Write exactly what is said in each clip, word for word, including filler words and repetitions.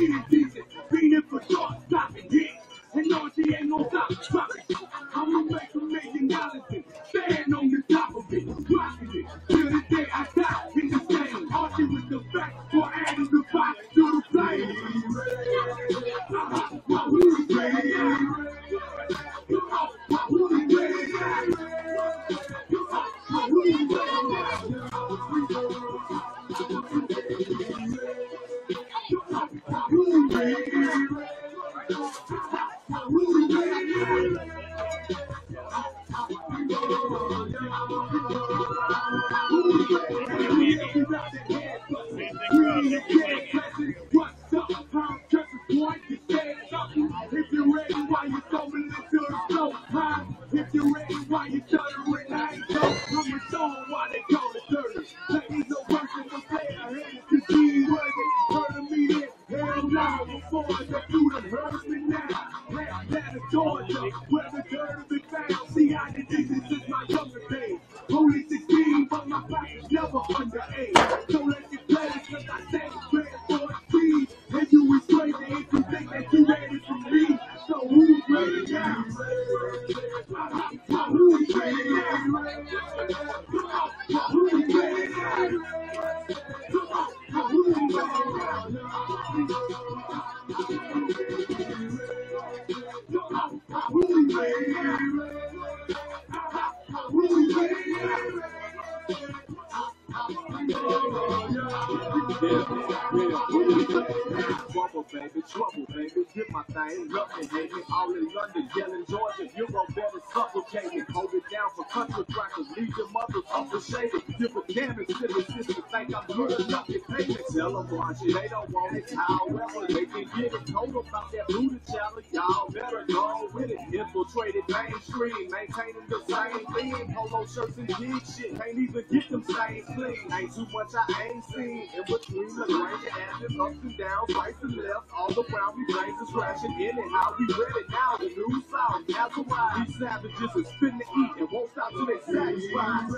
getting decent, beating for short, stopping, yeah. And no, she ain't no stop, drop it. I'ma make a million dollars and stand on the top of it, rocking it. Till the day I die in the same. Archie with the back for adding the box to the flame. Uh-huh. My hoodie ready, yeah. My hoodie ready, yeah. My hoodie ready, yeah. What's up? I'm just a boy. You said something. If you're ready, why you going into the flow? Huh? If you're ready, why you stuttering? I ain't so. I'm a song why they call it dirty. Ladies are working for player hands to see worthy. Heard of me then? Hell no. Before I go through them, heard of me now. Rap that is Georgia, where the dirt of it found. See, I did this since my younger days. Only sixteen, but my back is never underage. So let's get ready, cause I said it's ready for a speed. And you was crazy if you think that you ready for me. So who's ready now? Who's ready now? Who's ready now? Who's ready Trouble, baby, trouble, baby, get my thing, love me, baby, all in London, yelling Georgia, Euro better suffocating, hold it down for country crackers, leave your mothers unshaded, give a damn and silly sister, think I'm good enough to pay me, tell them watch it, they don't want it, however, they can get it, told about that booty challenge, y'all better go with it, infiltrated mainstream, maintaining the same thing, polo shirts and big shit, can't even get them stains clean, ain't too much I ain't seen, in between the range of acting, ups and downs, right and left, all around me, brains are scratching in and how we ready now, the new song, after why these savages are spitting to eat and won't stop till they satisfied.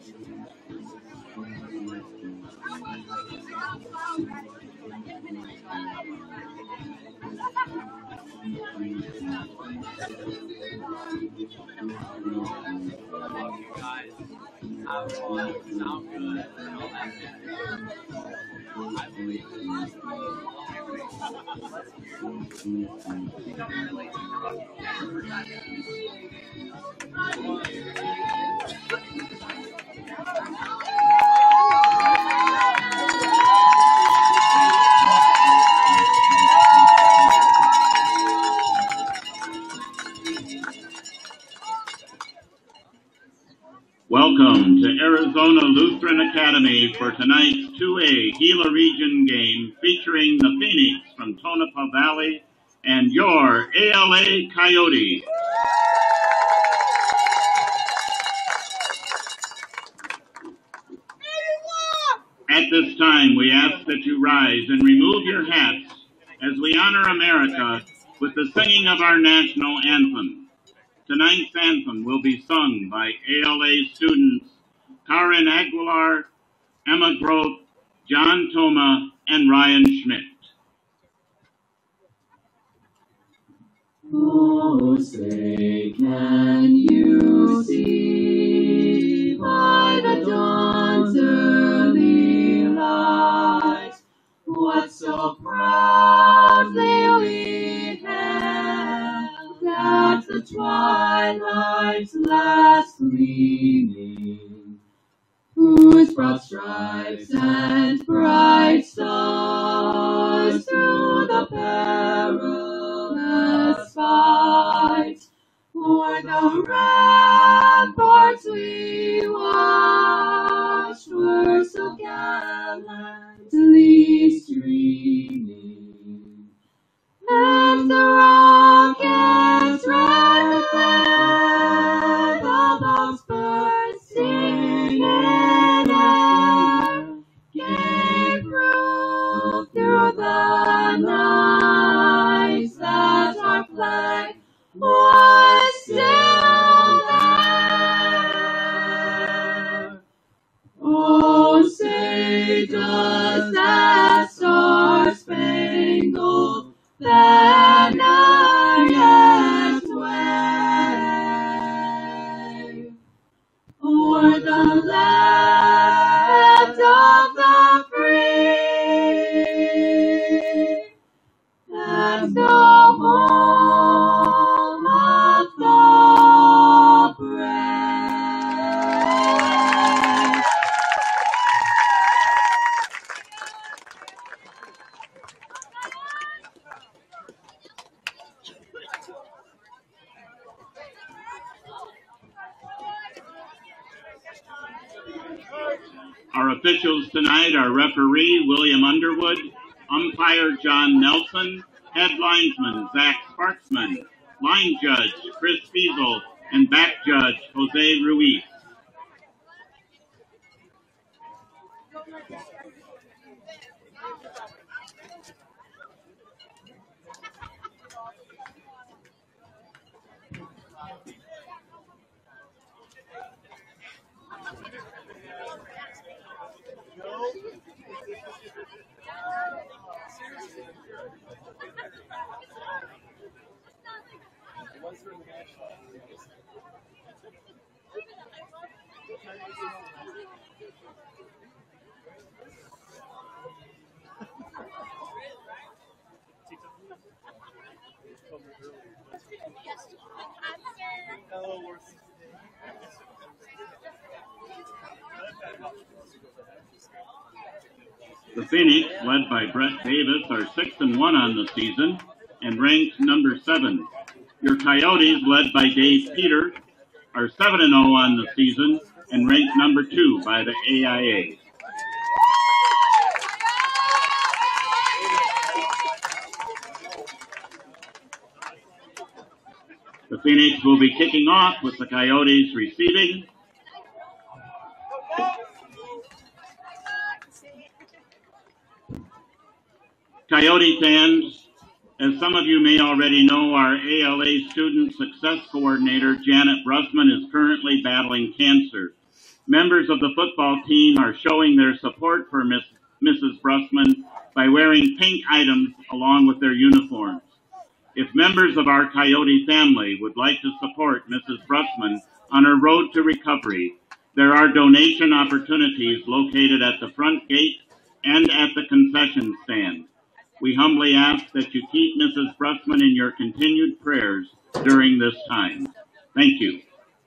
Have fun, sound good, and all that shit. I believe Welcome to Arizona Lutheran Academy for tonight's two A Gila Region game featuring the Phoenix from Tonopah Valley and your A L A Coyote. At this time, we ask that you rise and remove your hats as we honor America with the singing of our national anthem. Tonight's anthem will be sung by A L A students Karin Aguilar, Emma Groth, John Thoma, and Ryan Schmidt. Oh, say, can you see by the dawn's early light what so proudly we hailed at the twilight's last gleaming, whose broad stripes and bright stars through the perilous fight o'er the ramparts we watched were so gallantly streaming, and the rockets red the glare, the bells bursting in air, gave proof through the night that our flag was still there. Oh, say does that star-spangled banner yet wave o'er the land of the free and the home of the brave? Our officials tonight are referee William Underwood, umpire John Nelson, head linesman Zach Sparksman, line judge Chris Fiesel, and back judge Jose Ruiz. The Phoenix, led by Brett Davis, are six and one on the season and ranked number seven. Your Coyotes, led by Dave Peter, are seven and zero on the season and ranked number two by the A I A. The Phoenix will be kicking off with the Coyotes receiving. Coyote fans, as some of you may already know, our A L A Student Success Coordinator, Janet Brusman, is currently battling cancer. Members of the football team are showing their support for Miss, Missus Brusman by wearing pink items along with their uniforms. If members of our Coyote family would like to support Missus Brusman on her road to recovery, there are donation opportunities located at the front gate and at the concession stand. We humbly ask that you keep Missus Brusman in your continued prayers during this time. Thank you.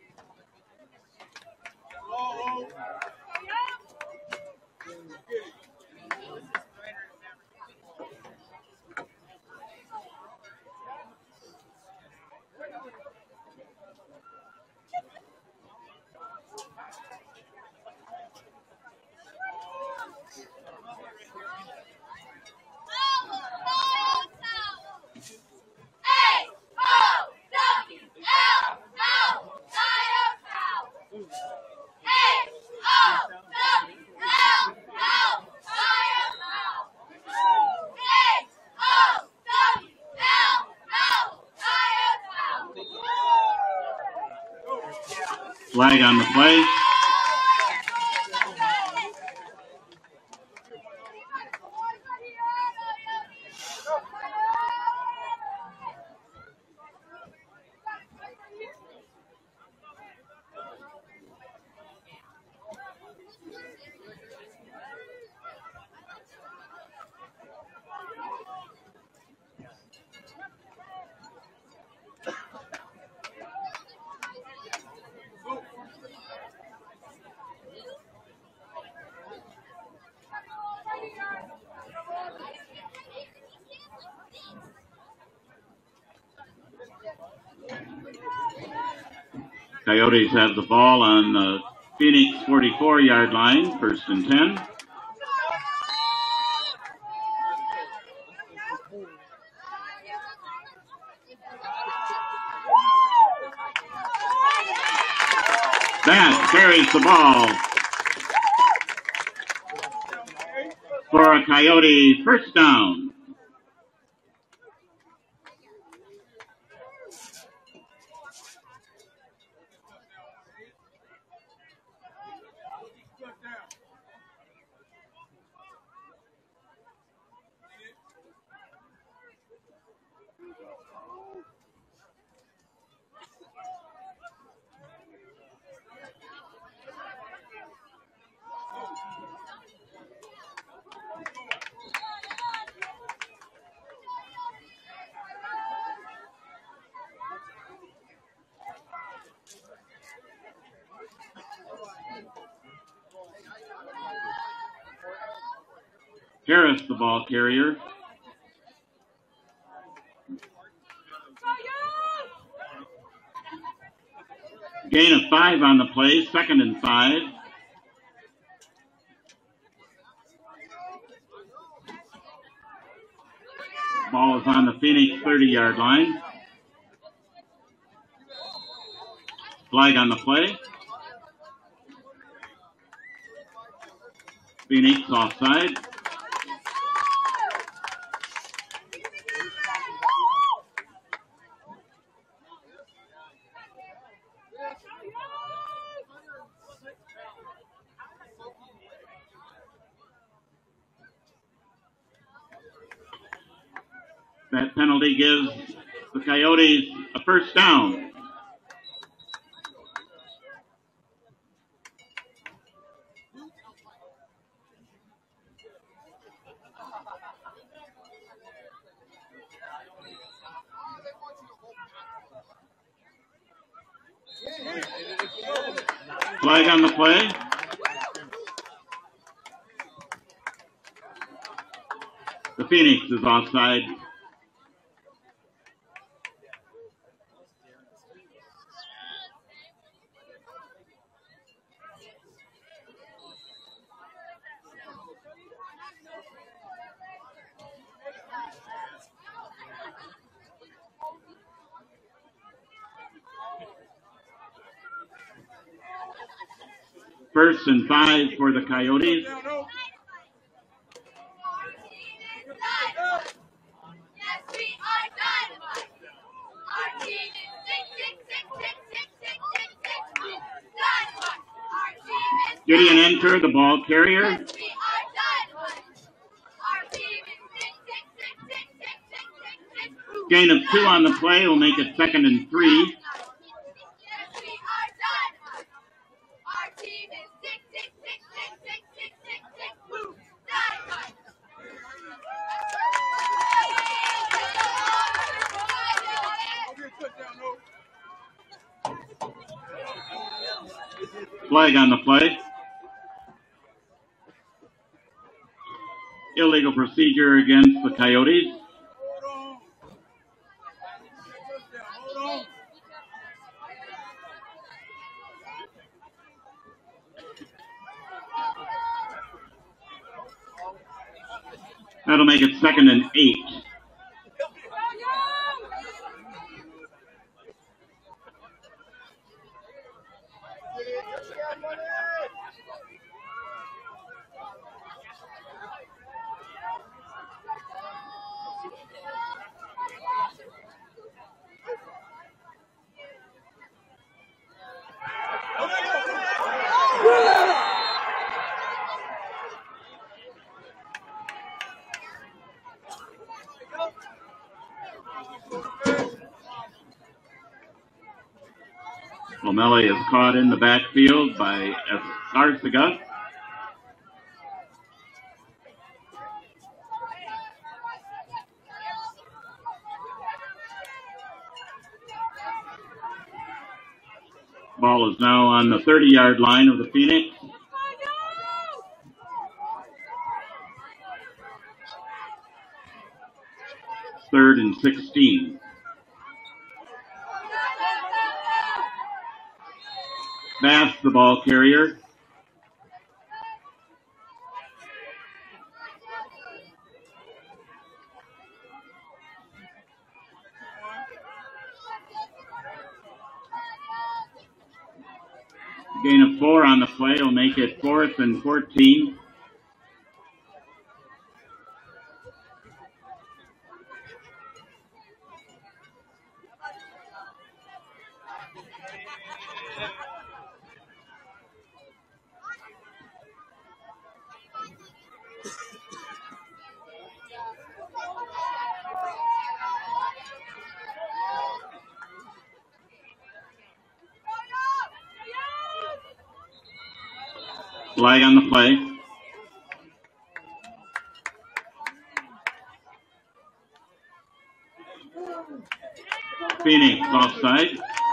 Flag on the play. Coyotes have the ball on the Phoenix forty-four yard line, first and ten. Bass carries the ball for a Coyote first down. Harris, the ball carrier. Gain of five on the play, second and five. Ball is on the Phoenix thirty yard line. Flag on the play. Phoenix offside. That penalty gives the Coyotes a first down. Flag on the play. The Phoenix is offside. First and five for the Coyotes. Gideon Enter, the ball carrier. Gain of two on the play will make it second and three. Flag on the play. Illegal procedure against the Coyotes. That'll make it second and eight. O'Malley is caught in the backfield by Garciga. Ball is now on the thirty-yard line of the Phoenix. Third and sixteen. Bass, the ball carrier. Gain of four on the play will make it fourth and fourteen. Flag on the play. Phoenix offside.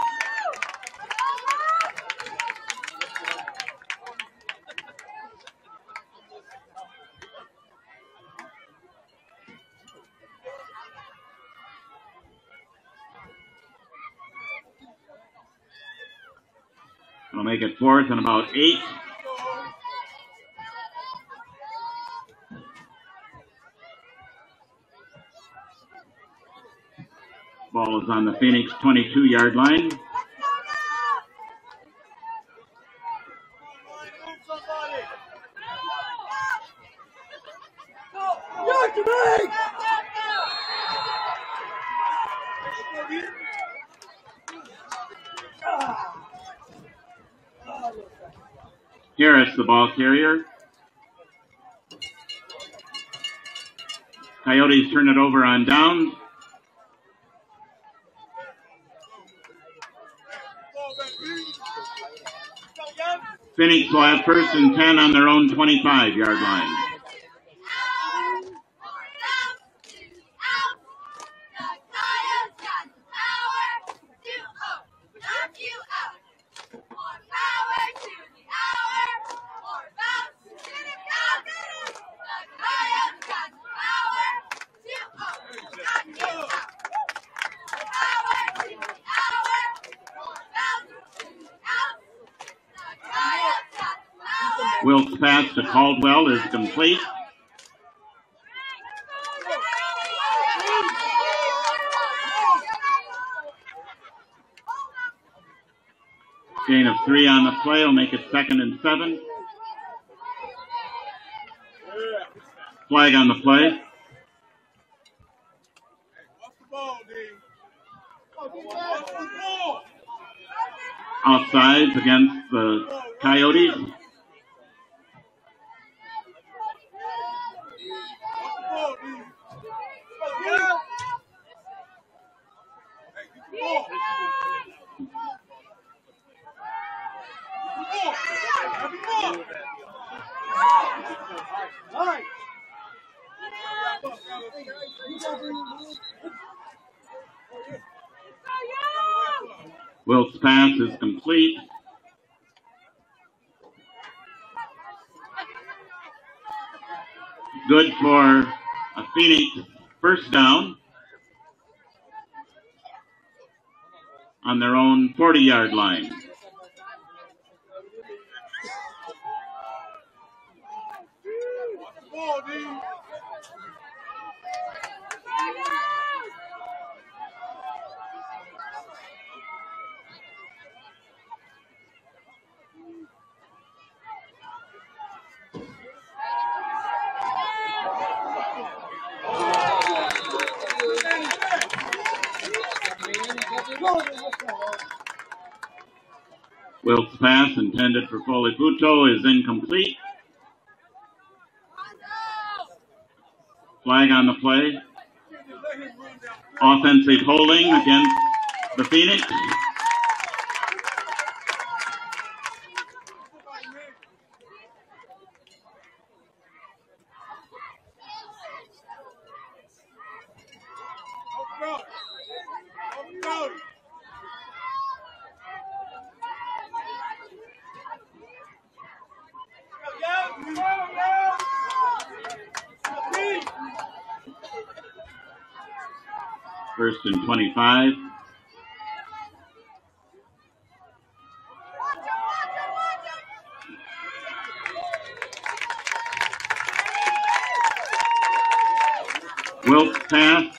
It'll make it fourth and about eight. Ball is on the Phoenix twenty-two-yard line. Harris, the ball carrier. Coyotes turn it over on downs. Phoenix will have first and ten on their own twenty-five-yard line. Wilkes' pass to Caldwell is complete. Gain of three on the play will make it second and seven. Flag on the play. Offsides against the Coyotes. Wilkes' pass is complete. Good for a Phoenix first down on their own forty-yard line. Wilkes' pass intended for Foley Puto is incomplete. Flag on the play. Offensive holding against the Phoenix. First and twenty-five. Wilkes' pass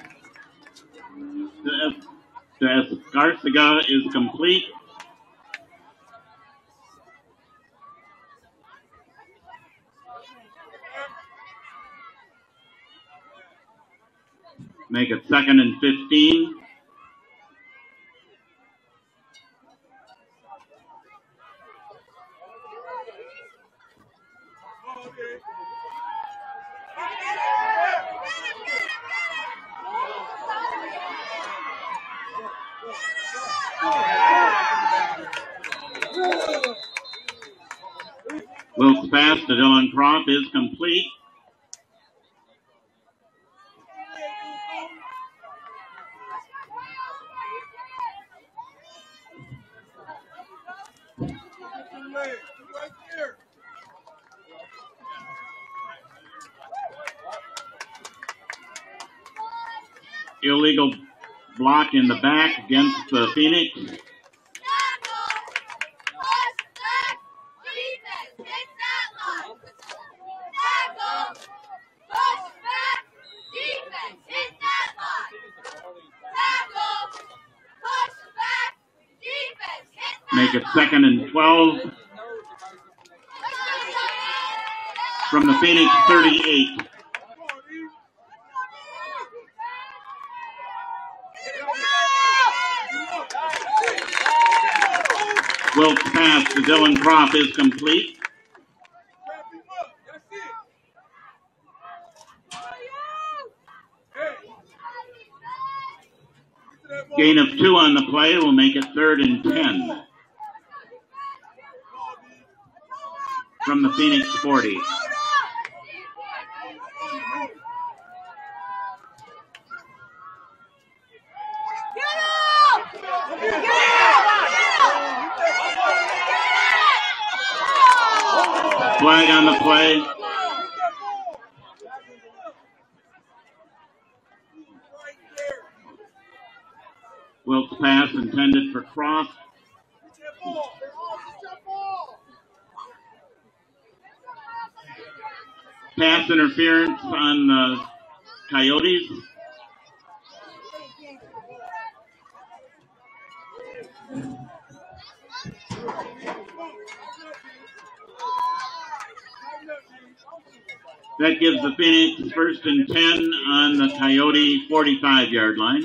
to Escarcega is complete. Make it second and fifteen. Wilkes' pass to Dylan Croft is complete. Illegal block in the back against the Phoenix. Make it second and twelve from the Phoenix thirty-eight. Wilkes' pass to Dylan Croft is complete. Gain of two on the play will make it third and ten from the Phoenix forty. Flag on the play. Wilkes' pass intended for Croft. Pass interference on the Coyotes. That gives the Phoenix first and ten on the Coyote forty-five-yard line.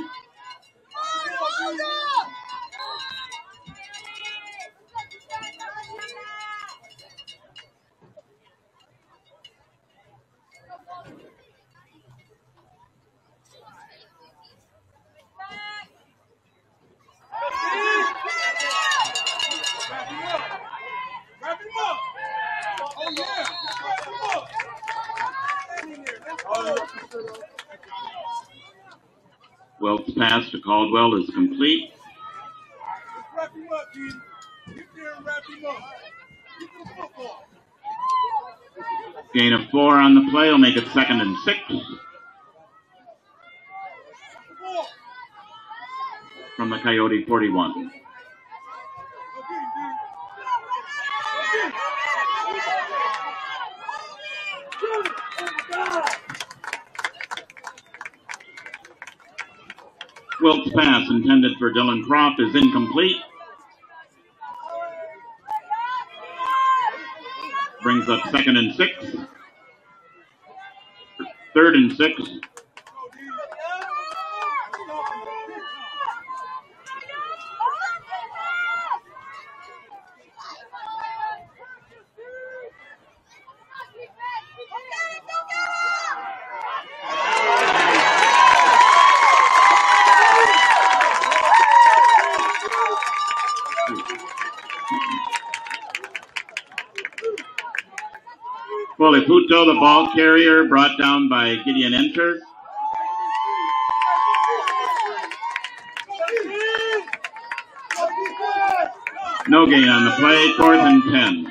Wilkes' pass to Caldwell is complete. Gain of four on the play will make it second and six. From the Coyote forty-one. Wilkes' pass intended for Dylan Croft is incomplete. Brings up second and six. Third and six. Poliputo, the ball carrier, brought down by Gideon Enter. No gain on the play, fourth and ten.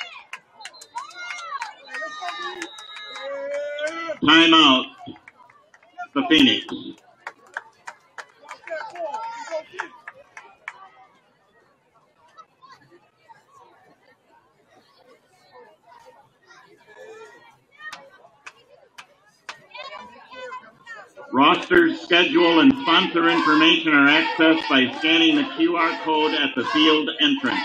Timeout, the Phoenix. Roster, schedule, and sponsor information are accessed by scanning the Q R code at the field entrance.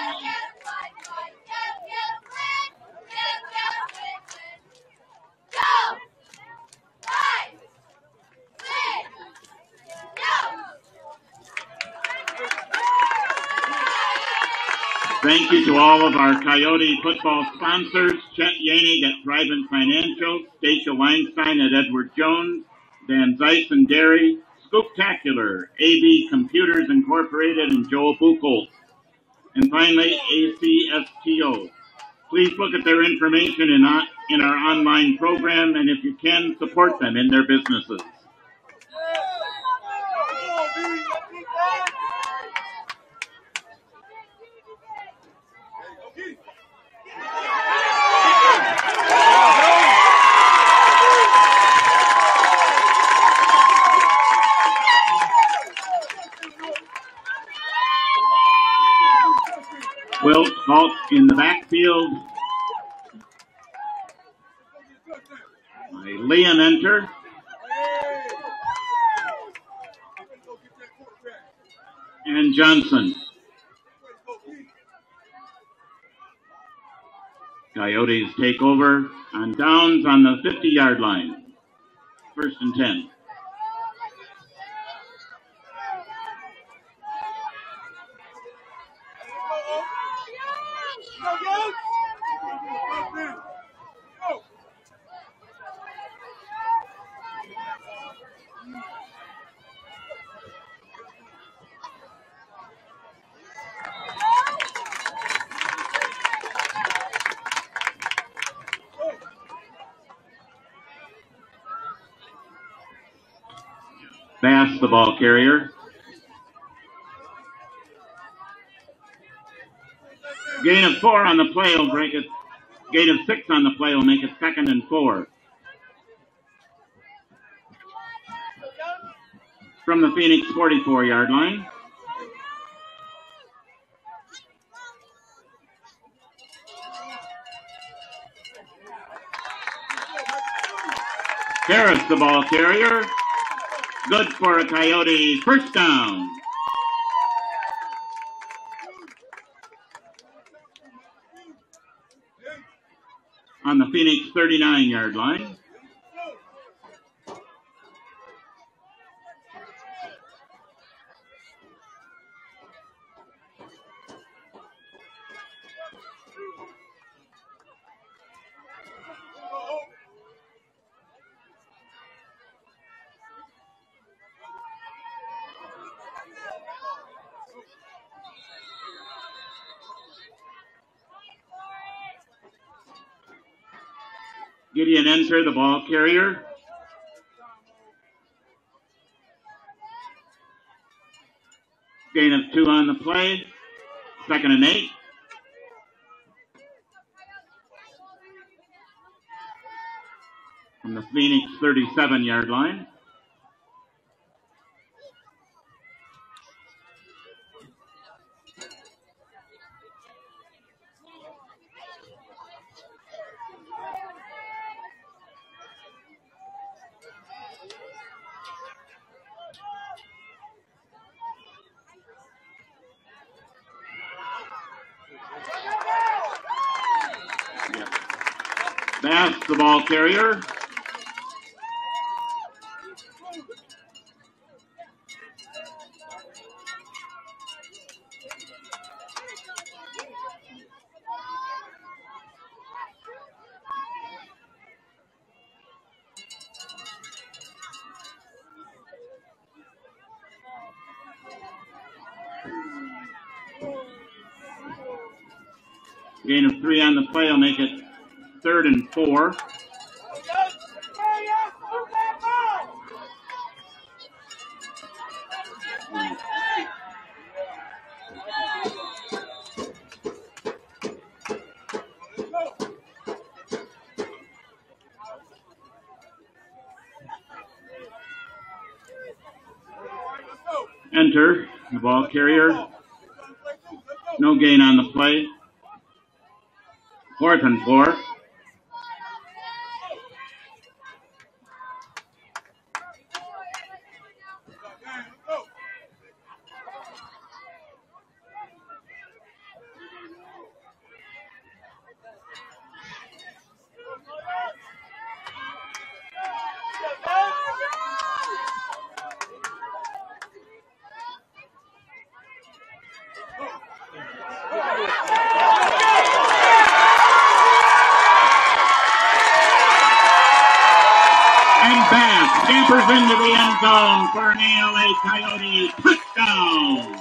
Thank you to all of our Coyote football sponsors, Chet Yanig at Thrivent Financial, Stacia Weinstein at Edward Jones, Dan Zeiss and Dairy, Scooptacular, A B Computers Incorporated, and Joel Buchholz. And finally, A C S T O. Please look at their information in, uh, in our online program, and if you can, support them in their businesses. Wilt Falk in the backfield. Leon Enter. And Johnson. Coyotes take over on downs on the fifty-yard line. First and ten. Bass, the ball carrier. Gain of four on the play will break it. Gain of six on the play will make it second and four. From the Phoenix forty-four-yard line. Harris, the ball carrier. Good for a Coyote first down. On the Phoenix thirty-nine-yard line. Gideon Enter, the ball carrier. Gain of two on the play. Second and eight. From the Phoenix thirty-seven yard line. Bass, the ball carrier. Gain of three on the play will make it third and four. Enter the ball carrier. No gain on the play. Fourth and four. Scampers into the end zone for an A L A Coyote touchdown.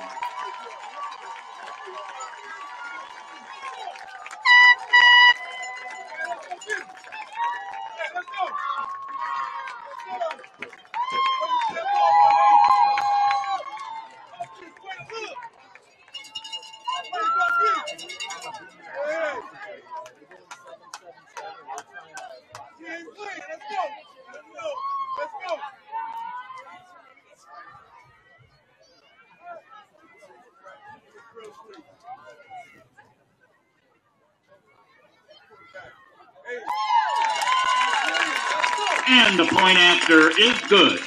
And the point after is good.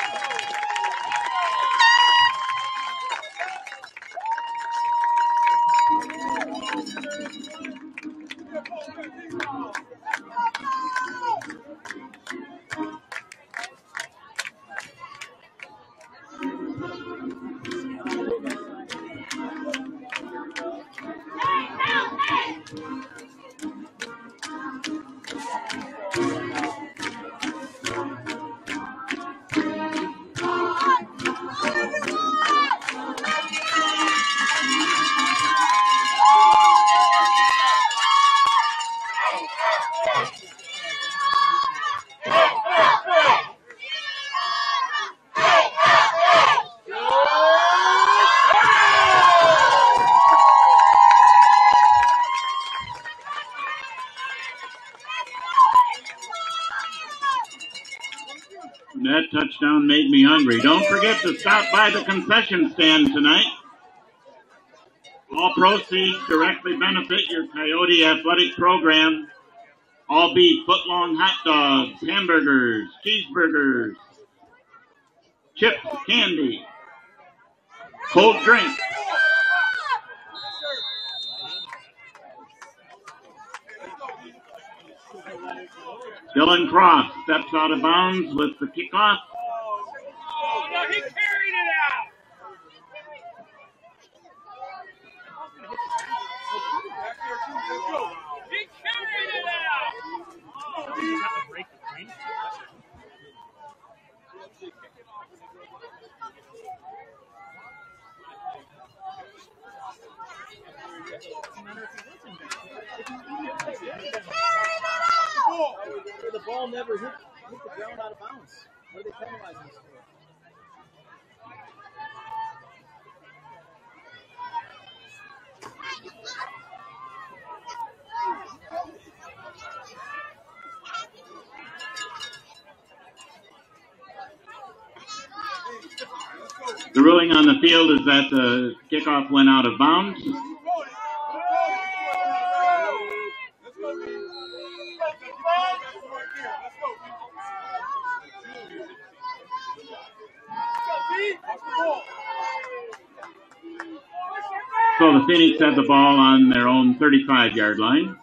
That touchdown made me hungry. Don't forget to stop by the concession stand tonight. All proceeds directly benefit your Coyote athletic program. All beef, foot-long hot dogs, hamburgers, cheeseburgers, chips, candy, cold drink. Dylan Cross steps out of bounds with the kickoff. Oh, no, he carried it out. He carried it out. You have to break the train. The ball never hit, hit the ground out of bounds. What are they penalizing us for? ruling on the field is that the kickoff went out of bounds. So the Phoenix had the ball on their own thirty-five yard line.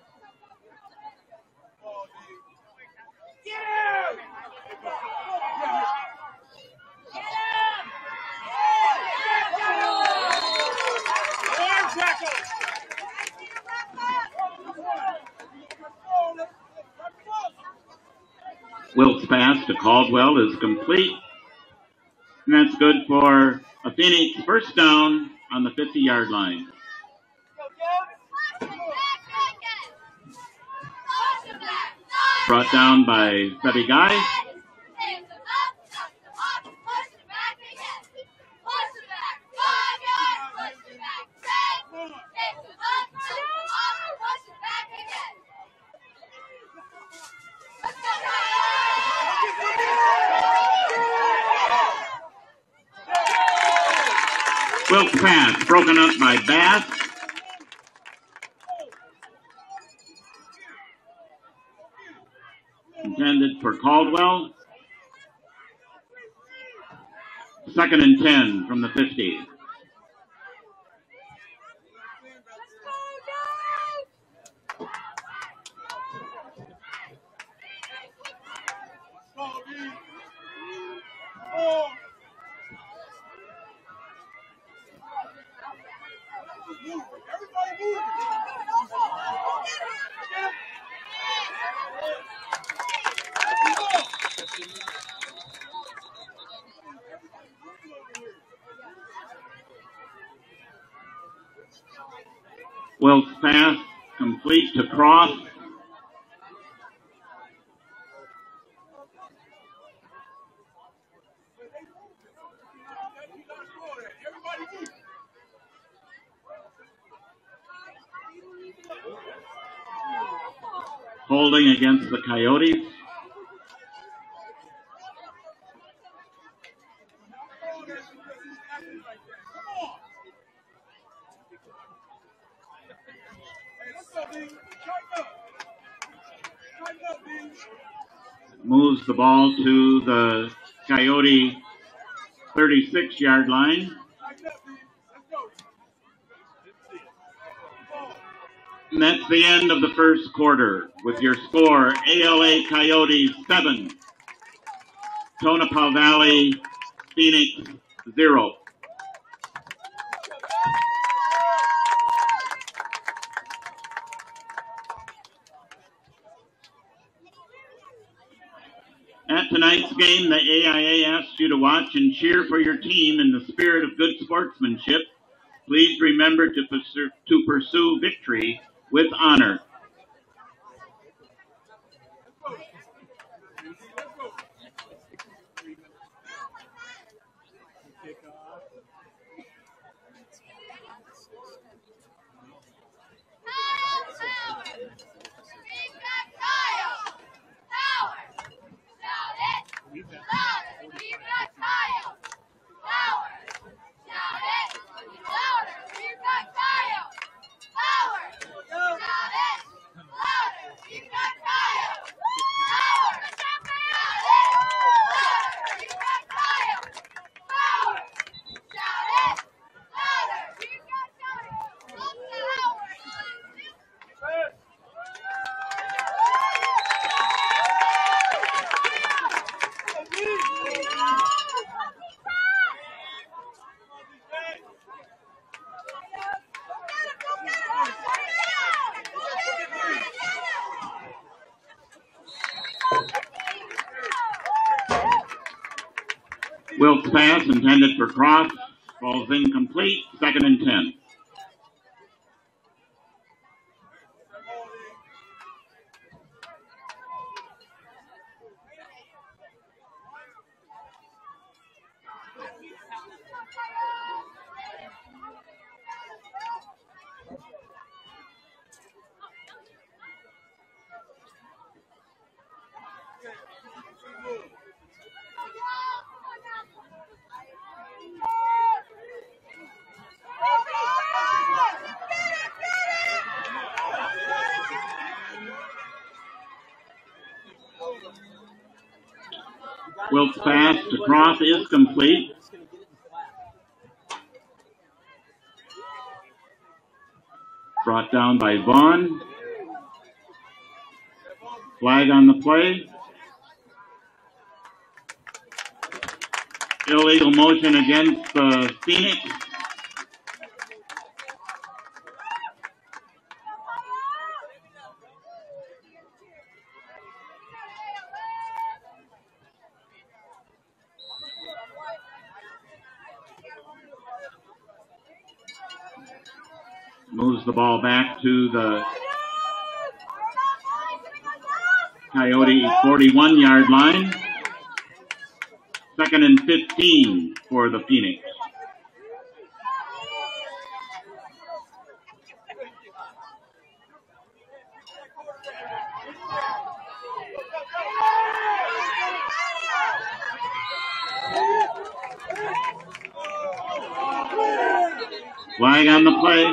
Wilkes' pass to Caldwell is complete. And that's good for a Phoenix first down on the fifty yard line. Brought down by Sebby Guy. Wilkes' pass broken up by Bass. Intended for Caldwell. Second and ten from the fifty. Wilkes' pass complete to Cross. Holding against the Coyotes. Moves the ball to the Coyote thirty-six yard line. And that's the end of the first quarter with your score, A L A Coyotes seven, Tonopah Valley Phoenix zero. At tonight's game, the A I A asks you to watch and cheer for your team in the spirit of good sportsmanship. Please remember to pursue, to pursue victory with honor. Wilkes' pass intended for Cross falls incomplete, second and ten. Wilkes' pass to Cross is complete. Brought down by Vaughn. Flag on the play. Illegal motion against uh, Phoenix. Moves the ball back to the Coyote forty-one yard line. Second and fifteen for the Phoenix. Flag on the play.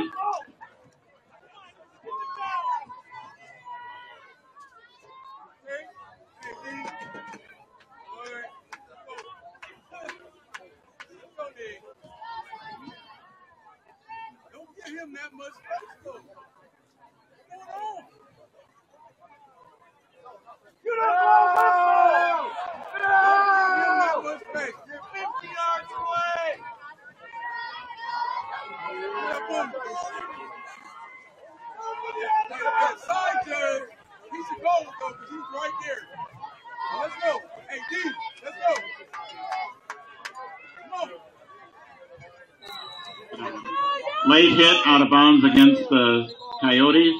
Late hit out of bounds against the Coyotes.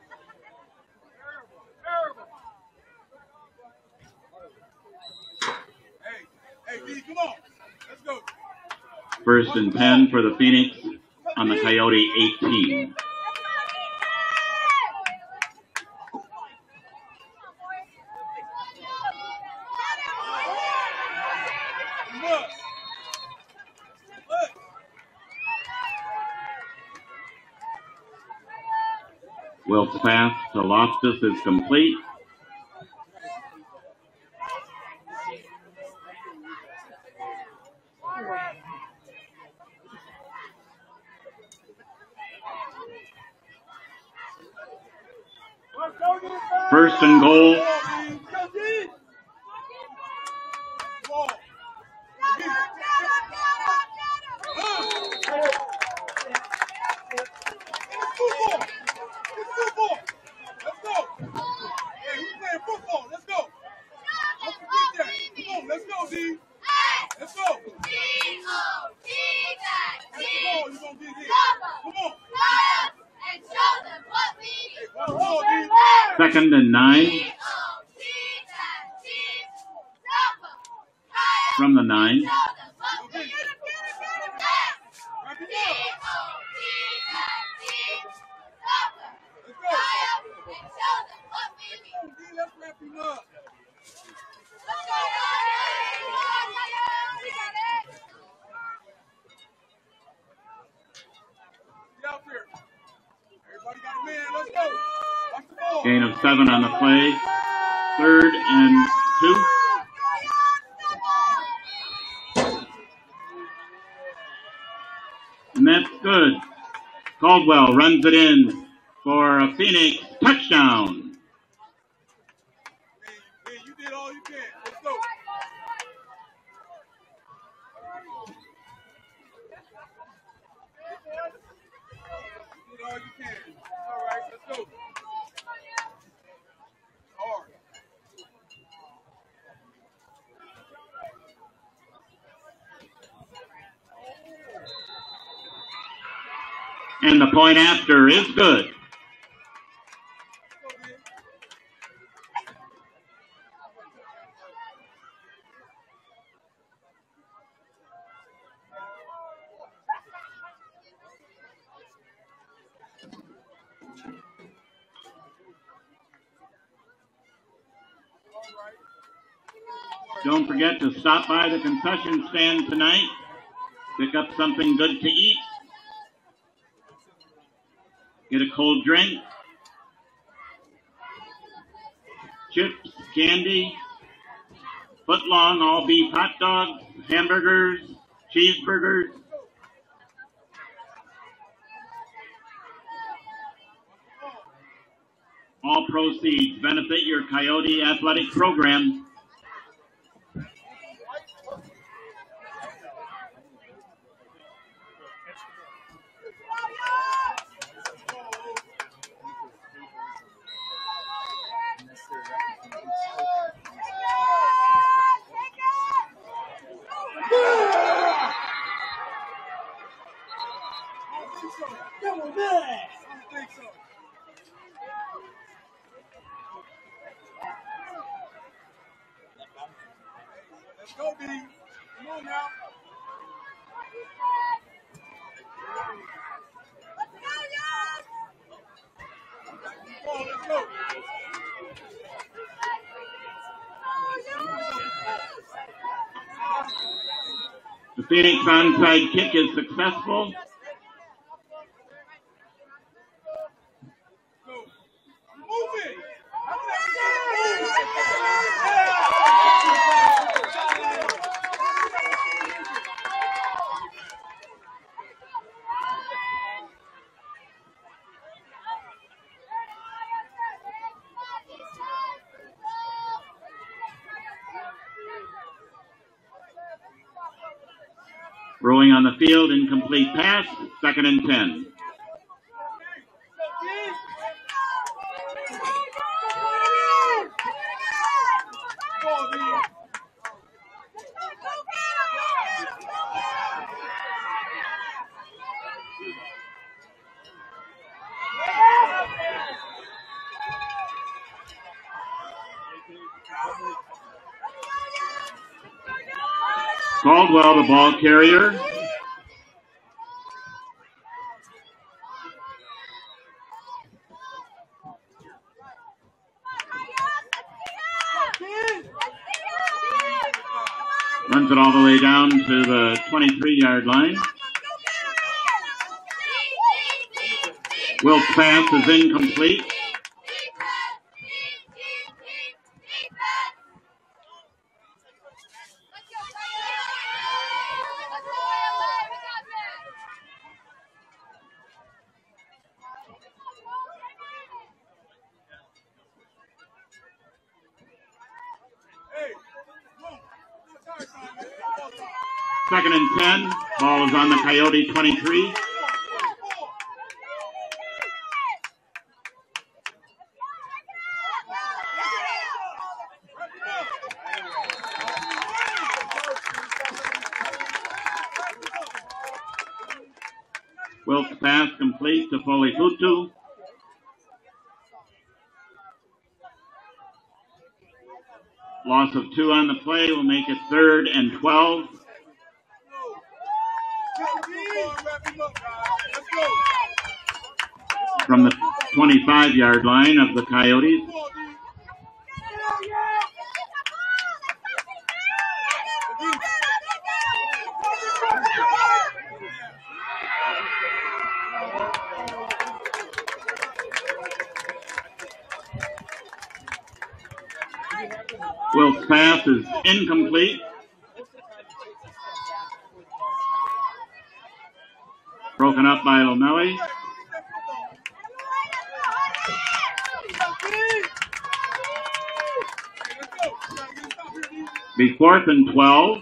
First and ten for the Phoenix on the Coyote eighteen. Wilkes' pass to Loftus is complete. First and goal. Second and nine. From the nine. Gain of seven on the play. Third and two. And that's good. Caldwell runs it in for a Phoenix touchdown. Hey, you did all you can. Let's go. You did all you can. All right, let's go. Hard. And the point after is good. Don't forget to stop by the concession stand tonight. Pick up something good to eat. Get a cold drink. Chips, candy, foot-long all-beef hot dogs, hamburgers, cheeseburgers. All proceeds benefit your Coyote athletic program. Let's go, D. Come on now. Come on, let's go. The Phoenix onside kick is successful. Rolling on the field, incomplete pass, second and ten. Caldwell, the ball carrier. Runs it all the way down to the twenty-three yard line. Wilk's pass is incomplete. Second and ten. Ball is on the Coyote twenty-three. Wilk's pass complete to Foley-Futu. Loss of two on the play will make it third and twelve. From the twenty-five yard line of the Coyotes. Wilk's pass is incomplete. Broken up by Lomeli. Be fourth and twelve.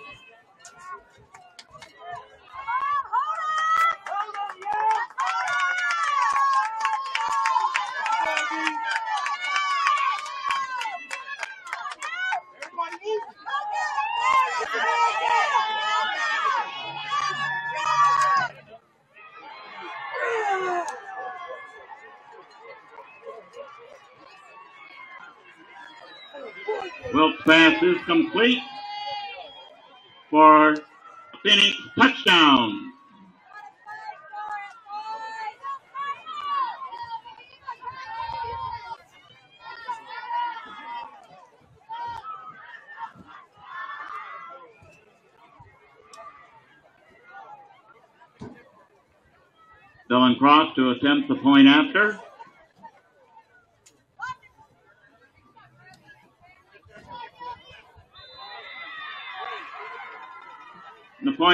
Wilk's pass is complete for Phoenix touchdown. Dylan Cross to attempt the point after.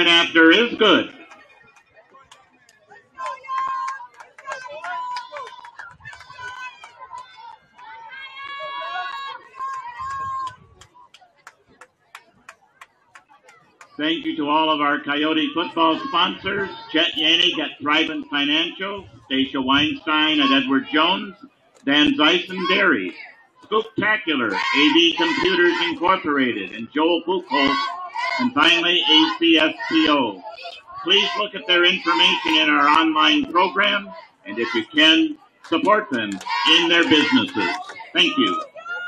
point after is good. Thank you to all of our Coyote football sponsors, Chet Yanig at Thrivent Financial, Stacia Weinstein at Edward Jones, Dan Zeisen Dairy, Spooktacular, A V Computers Incorporated, and Joel Buchholz, and finally A C S P O. Please look at their information in our online program, and if you can, support them in their businesses. Thank you.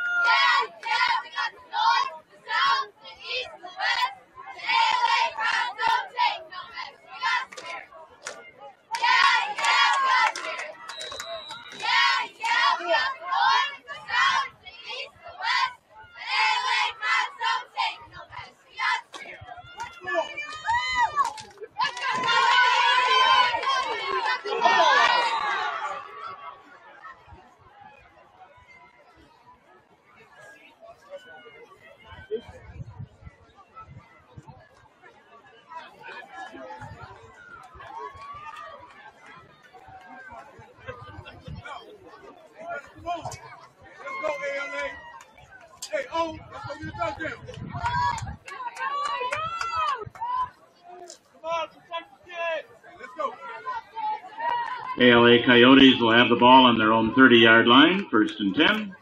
A L A Coyotes will have the ball on their own thirty-yard line, first and ten.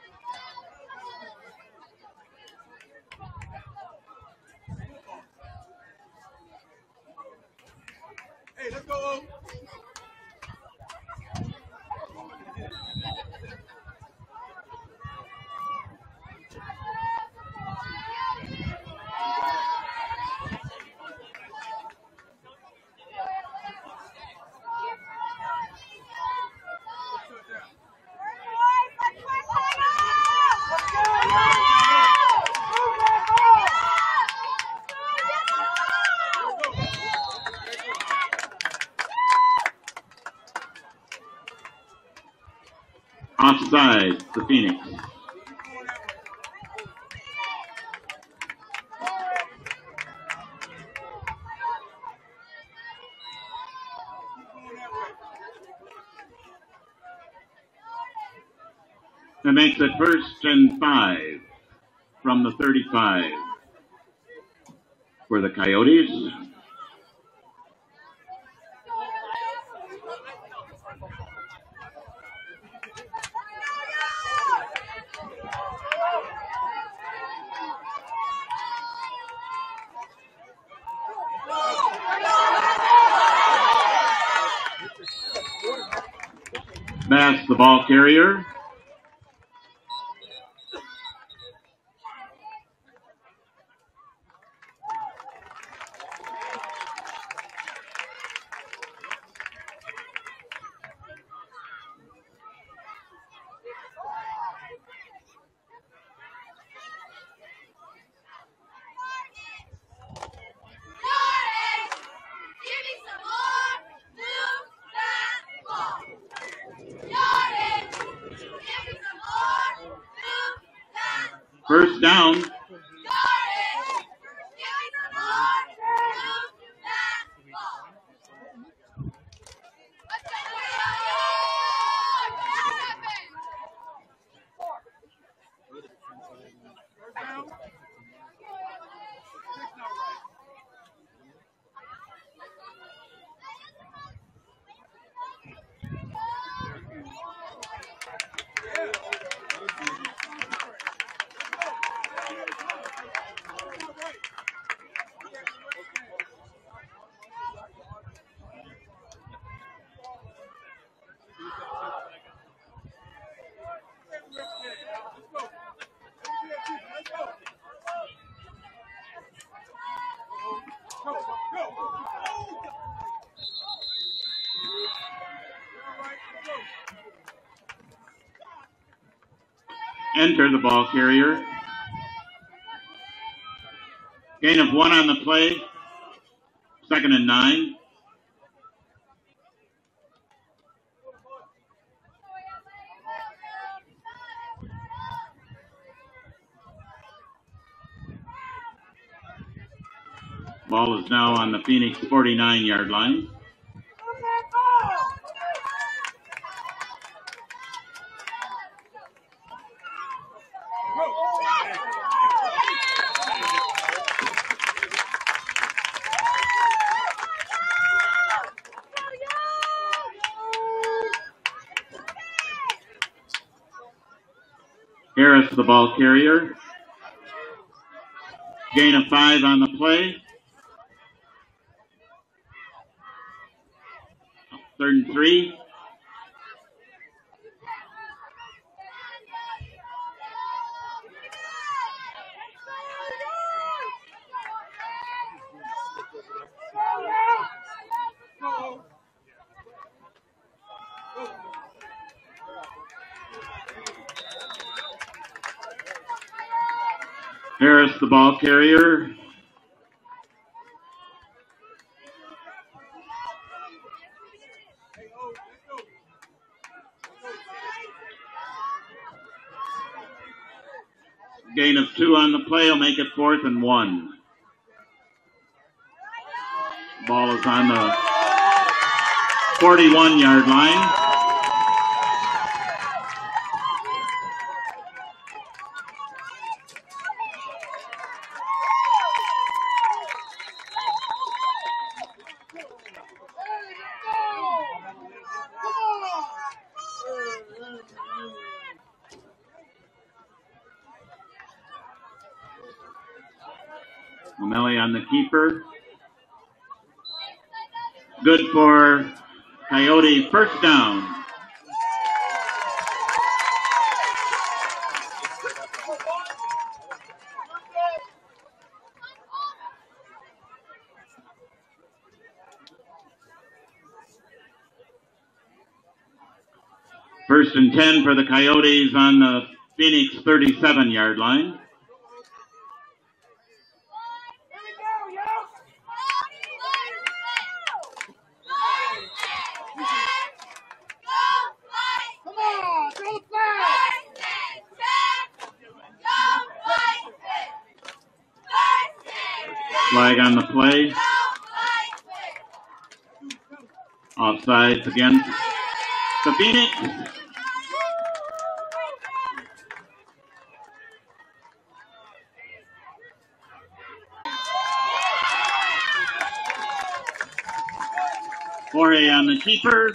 Hey, let's go. Offside to Phoenix. That makes it first and five from the thirty-five for the Coyotes. Bass, the ball carrier. First down. Enter the ball carrier. Gain of one on the play. Second and nine. Ball is now on the Phoenix forty-nine yard line. Harris, the ball carrier. Gain of five on the play. Third and three. Harris, the ball carrier. Gain of two on the play will make it fourth and one. Ball is on the forty-one yard line. O'Malley on the keeper. Good for Coyote, first down. First and ten for the Coyotes on the Phoenix thirty-seven yard line. Flag on the play. Offsides against the Phoenix. Jorge on the keeper.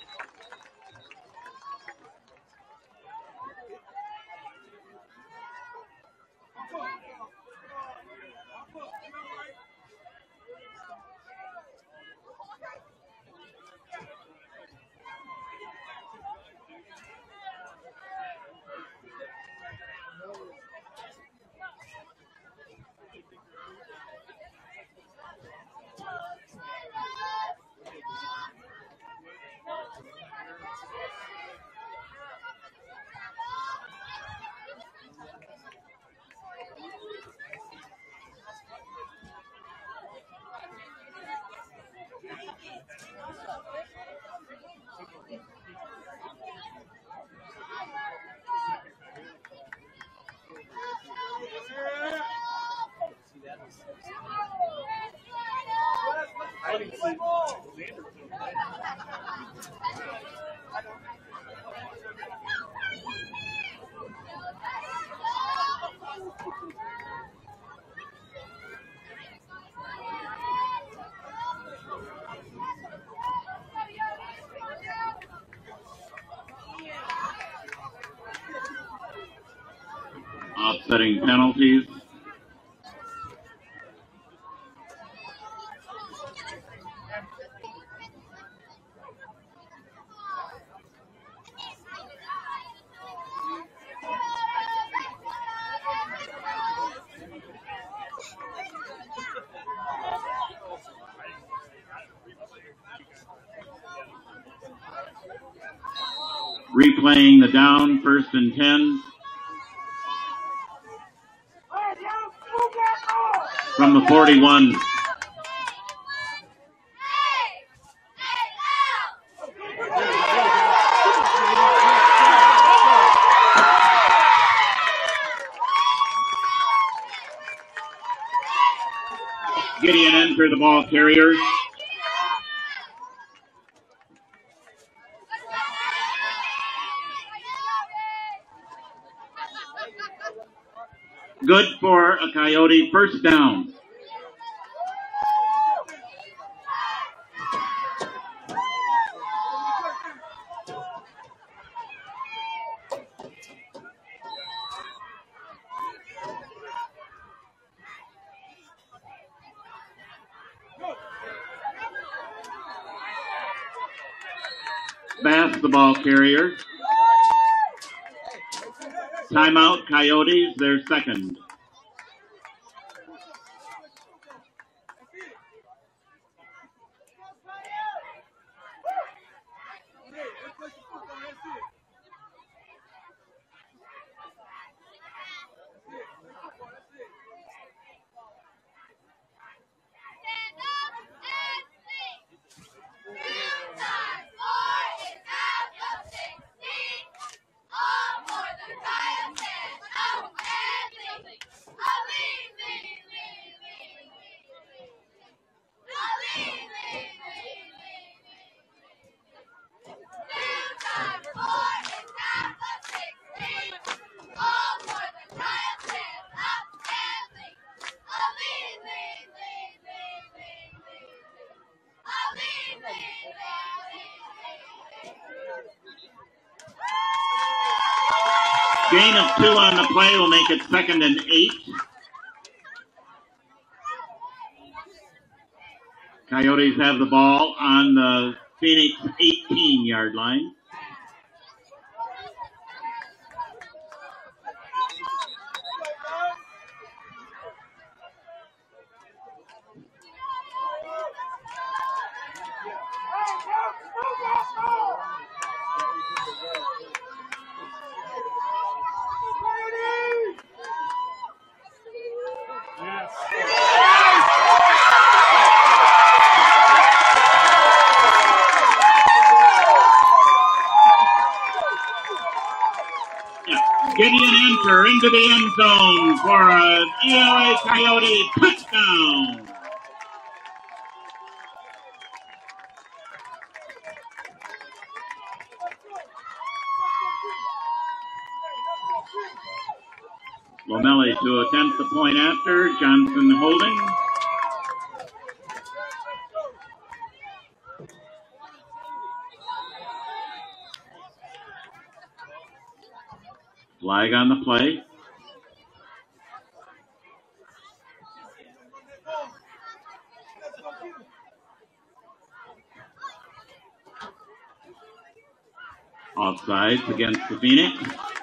Offsetting penalties. Replaying the down, first and ten. From the forty-one. Gideon in bunker the ball carrier. Good for a Coyote first down. Bass the ball carrier. Timeout, Coyotes, their second. Gain of two on the play will make it second and eight. Coyotes have the ball on the Phoenix eighteen-yard line. Gideon enter into the end zone for an E L A Coyote touchdown. Lomelli to attempt the point after. Johnson holding. Flag on the play. Offsides against the Phoenix.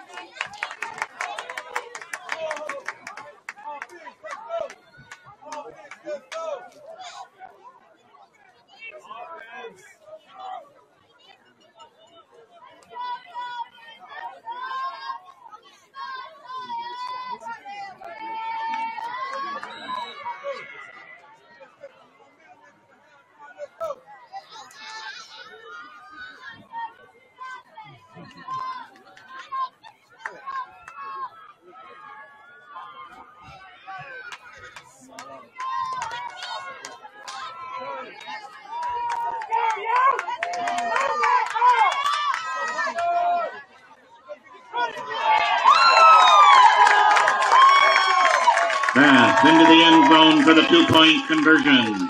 Pass into the end zone for the two-point conversion.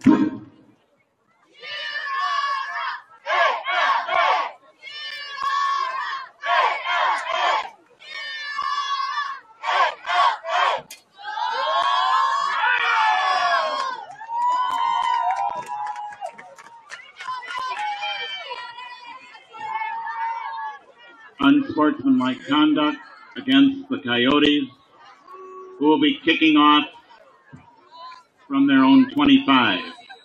Unsportsmanlike conduct against the Coyotes, who will be kicking off from their own twenty-five.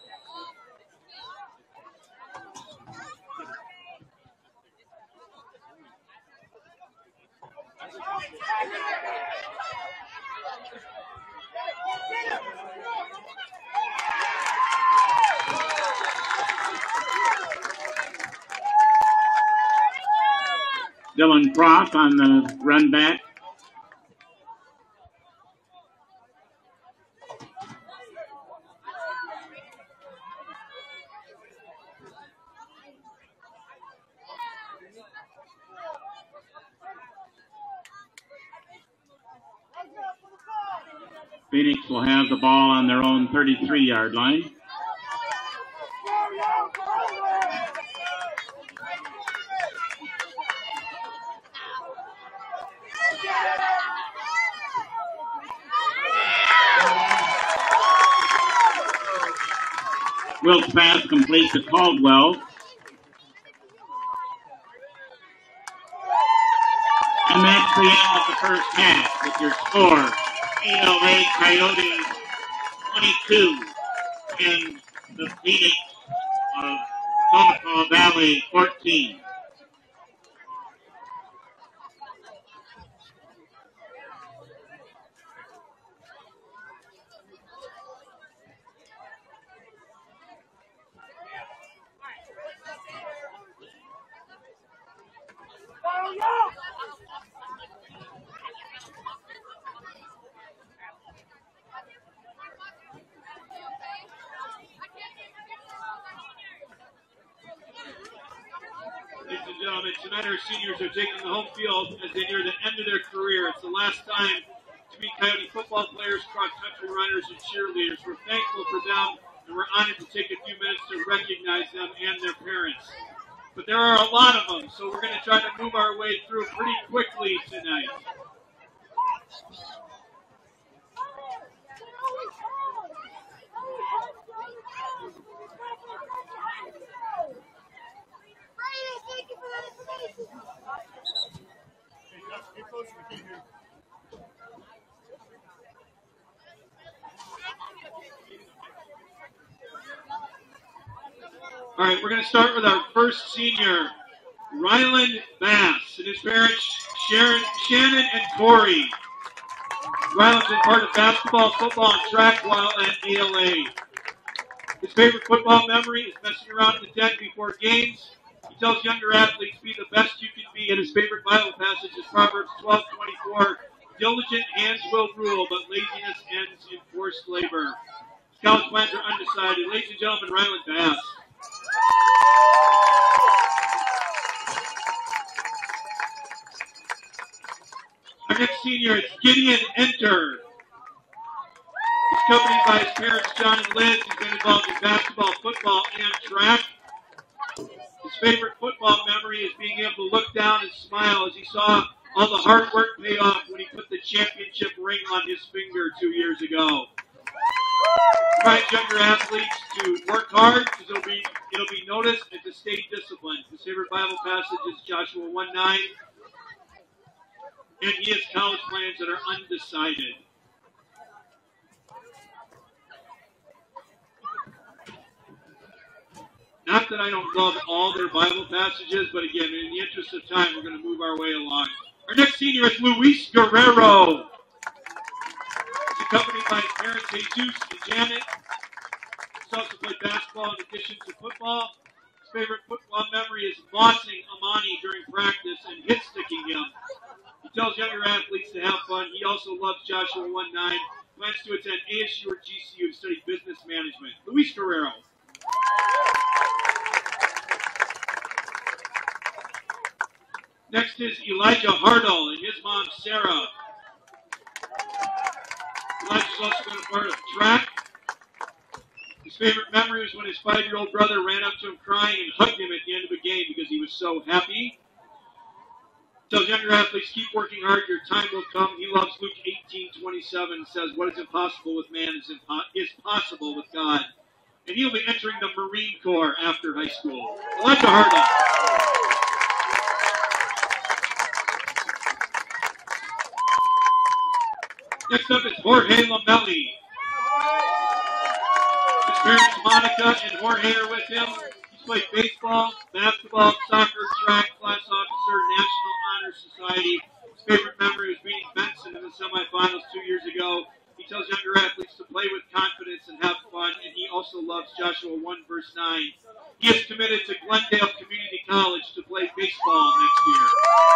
Dylan Croft on the run back. Phoenix will have the ball on their own thirty-three-yard line. Wilkes pass complete to Caldwell. And that's the end of the first half with your score. A L A Coyotes twenty-two and the Phoenix of Tonopah Valley fourteen. Ladies and gentlemen, tonight our seniors are taking the home field as they near the end of their career. It's the last time to meet Coyote football players, cross-country runners, and cheerleaders. We're thankful for them, and we're honored to take a few minutes to recognize them and their parents. But there are a lot of them, so we're going to try to move our way through pretty quickly tonight. All right, we're going to start with our first senior, Ryland Bass, and his parents, Sharon, Shannon and Corey. Ryland's been part of basketball, football, and track while at A L A. His favorite football memory is messing around in the den before games. He tells younger athletes, be the best you can be, and his favorite Bible passage is Proverbs twelve twenty-four. Diligent hands will rule, but laziness ends in forced labor. His college plans are undecided. Ladies and gentlemen, Ryland Bass. Our next senior is Gideon Enter. He's accompanied by his parents, John and Liz. He's been involved in basketball, football, and track. His favorite football memory is being able to look down and smile as he saw all the hard work pay off when he put the championship ring on his finger two years ago. He invites younger athletes to work hard because it'll be, it'll be noticed and to stay disciplined. His favorite Bible passage is Joshua one nine. And he has college plans that are undecided. Not that I don't love all their Bible passages, but again, in the interest of time, we're going to move our way along. Our next senior is Luis Guerrero. He's accompanied by his parents, Jesus and Janet. He's also played basketball in addition to football. His favorite football memory is mossing Amani during practice and hit-sticking him. He tells younger athletes to have fun. He also loves Joshua one nine. Plans to attend A S U or G C U to study business management. Luis Guerrero. Next is Elijah Hardle and his mom, Sarah. Elijah's also been a part of track. His favorite memory was when his five-year-old brother ran up to him crying and hugged him at the end of a game because he was so happy. Tells younger athletes, keep working hard, your time will come. He loves Luke eighteen twenty-seven, says, what is impossible with man is, impo- is possible with God. And he'll be entering the Marine Corps after high school. Elijah Hardy. Next up is Jorge Lamelli. His parents, Monica and Jorge, are with him. He's played baseball, basketball, soccer, track, class officer, National Honor Society. His favorite memory was beating Benson in the semifinals two years ago. He tells younger athletes to play with confidence and have fun, and he also loves Joshua one, verse nine. He is committed to Glendale Community College to play baseball next year.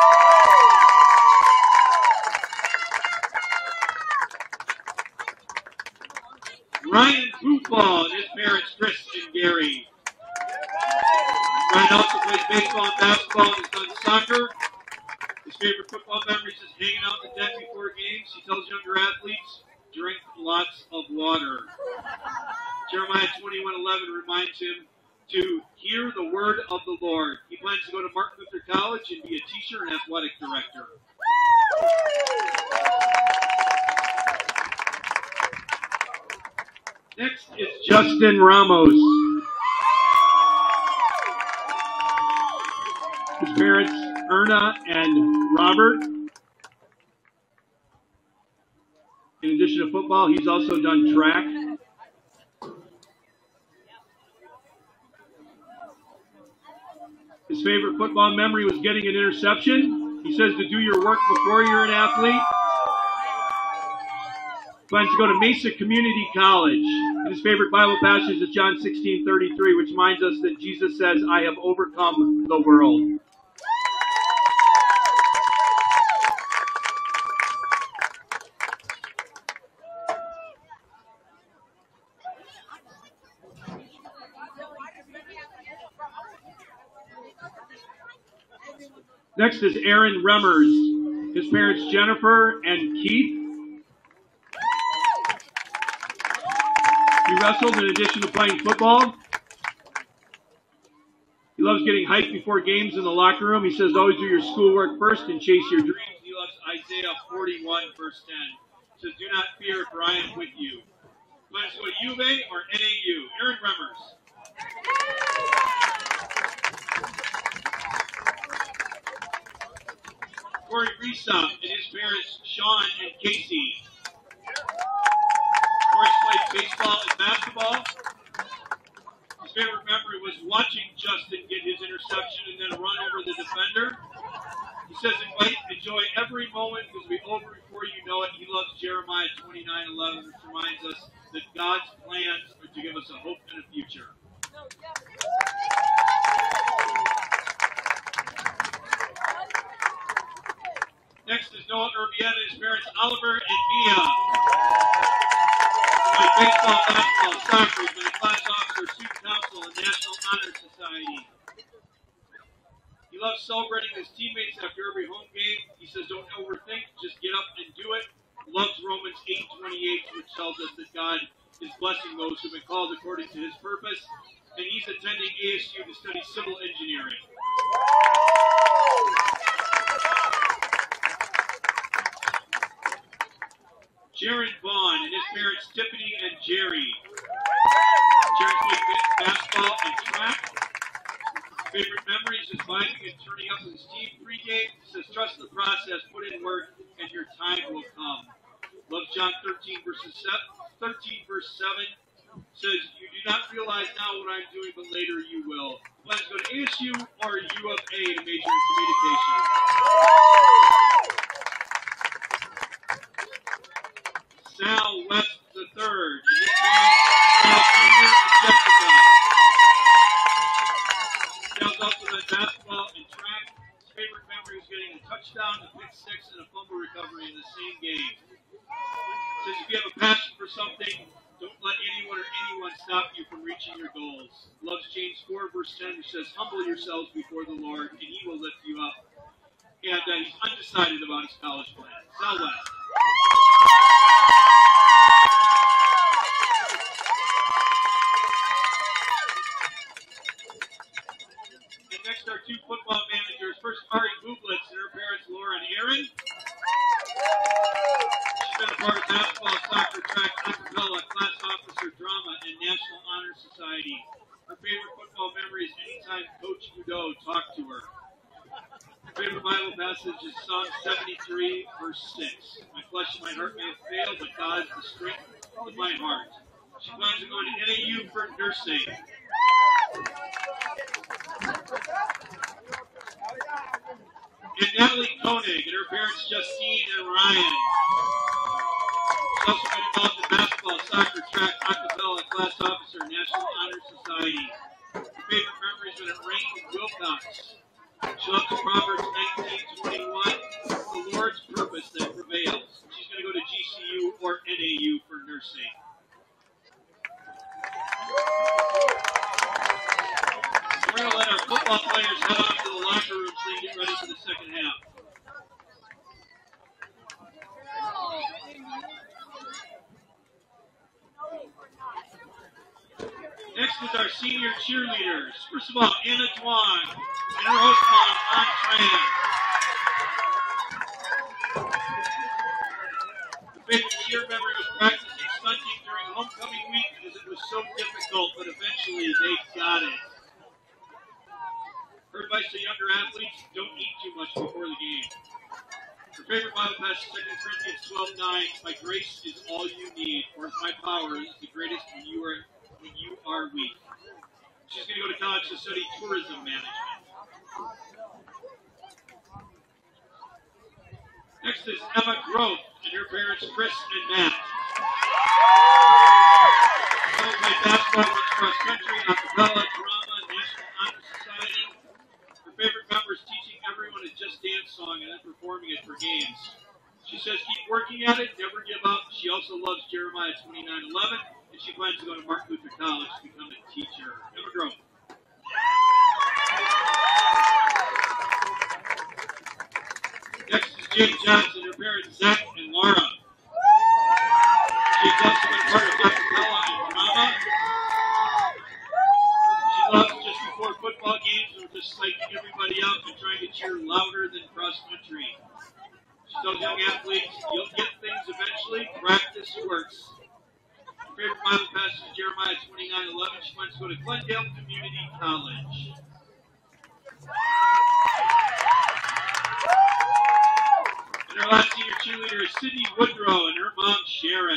Ryan Football and his parents, Chris and Gary. Ryan also plays baseball and basketball and has done soccer. His favorite football memories is hanging out in the den before games. He tells younger athletes, drink lots of water. Jeremiah twenty-one eleven reminds him to hear the word of the Lord. He plans to go to Martin Luther College and be a teacher and athletic director. Next is Justin Ramos. His parents, Erna and Robert. In addition to football, he's also done track. His favorite football memory was getting an interception. He says to do your work before you're an athlete. Plans to go to Mesa Community College. And his favorite Bible passage is John sixteen thirty-three, which reminds us that Jesus says, I have overcome the world. Next is Aaron Remmers. His parents, Jennifer and Keith. He wrestled in addition to playing football. He loves getting hyped before games in the locker room. He says always do your schoolwork first and chase your dreams. He loves Isaiah forty-one, verse ten. He says, do not fear, for I am with you. Plans to go to U of A or N A U. Aaron Remmers. Corey Reesop and his parents, Sean and Casey. Corey's played baseball and basketball. His favorite memory was watching Justin get his interception and then run over the defender. He says, invite, enjoy every moment because it'll be over before you know it. He loves Jeremiah twenty-nine eleven, which reminds us that God's plans are to give us a hope and a future. Next is Noah Urbieta and his parents, Oliver and Mia. Played baseball, basketball, soccer. He's been a class officer, student council, and National Honor Society. He loves celebrating his teammates after every home game. He says, don't overthink, just get up and do it. Loves Romans eight twenty-eight, which tells us that God is blessing those who have been called according to his purpose. And he's attending A S U to study civil engineering. Jaron Vaughn and his parents, Tiffany and Jerry. Jaron played basketball and track. Favorite memories is vibing and turning up with his team pregame. He says, trust the process, put in work, and your time will come. Loves John thirteen, verses seven, thirteen, verse seven. Says, you do not realize now what I'm doing, but later you will. Plans to go to A S U or U of A to major in communication. Sal West the third. And his parents, Sal Junior and Jessica. Sal's also done basketball and track. His favorite memory was getting a touchdown, a pick six, and a fumble recovery in the same game. Says if you have a passion for something, don't let anyone or anyone stop you from reaching your goals. Loves James four, verse ten, which says, humble yourselves before the Lord, and he will lift you up. And uh, he's undecided about his college plan. Sal West. Next, our two football managers. First, Ari Bublitz and her parents, Laura and Aaron. She's been a part of basketball, soccer, track, acapella, class officer, drama, and National Honor Society. Her favorite football memory is anytime Coach Udo talked to her. Her favorite Bible passage is Psalm seventy-three, verse six. My flesh and my heart may have failed, but God is the strength of my heart. She plans to go to N A U for nursing. And Natalie Koenig and her parents Justine and Ryan. She's also been involved in basketball, soccer, track, acapella, class officer, National Honor Society. Her favorite memories are at Rain and Wilcox. She loves Proverbs nineteen twenty-one, the Lord's purpose that prevails. She's going to go to G C U or N A U for nursing. We're going to let our football players head off to the locker room so they get ready for the second half. Next is our senior cheerleaders. First of all, Anna Dwan and her host mom, Ann Tran. The favorite cheer memory was practicing stunting during homecoming week because it was so difficult, but eventually they got it. Her advice to younger athletes, don't eat too much before the game. Her favorite Bible passage, Second Corinthians twelve nine, my grace is all you need, for my power is the greatest when you are when you are weak. She's going to go to college to study tourism management. Next is Emma Groth and her parents Chris and Matt. Emma played basketball, runs cross country, acapella, drama, National Honor Society. Her favorite member is teaching everyone a Just Dance song and then performing it for games. She says keep working at it, never give up. She also loves Jeremiah twenty-nine eleven, and she plans to go to Martin Luther College to become a teacher. Emma Groth. Next is Jake Johnson, her parents Zach and Laura. She's also been part of acapella and drama. She loves just before football games and just psyching everybody up and trying to cheer louder than cross country. She tells young athletes, you'll get things eventually, practice works. Her favorite Bible passage is Jeremiah twenty-nine eleven. She wants to go to Glendale Community College. And our last senior cheerleader is Sydney Woodrow and her mom Sharon.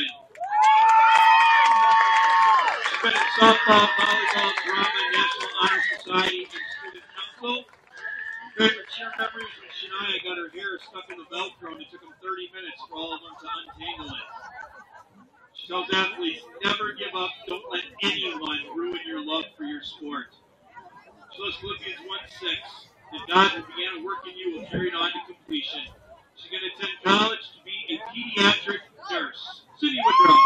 She's been in softball, volleyball, drama, National Honor Society, and Student Council. Her favorite cheer memory is when Shania got her hair stuck in the Velcro and it took them thirty minutes for all of them to untangle it. She tells athletes, never give up, don't let anyone ruin your love for your sport. She loves Philippians one six. That God who began a work in you will carry it on to completion. She's going to attend college to be a pediatric nurse. Sydney Woodrow.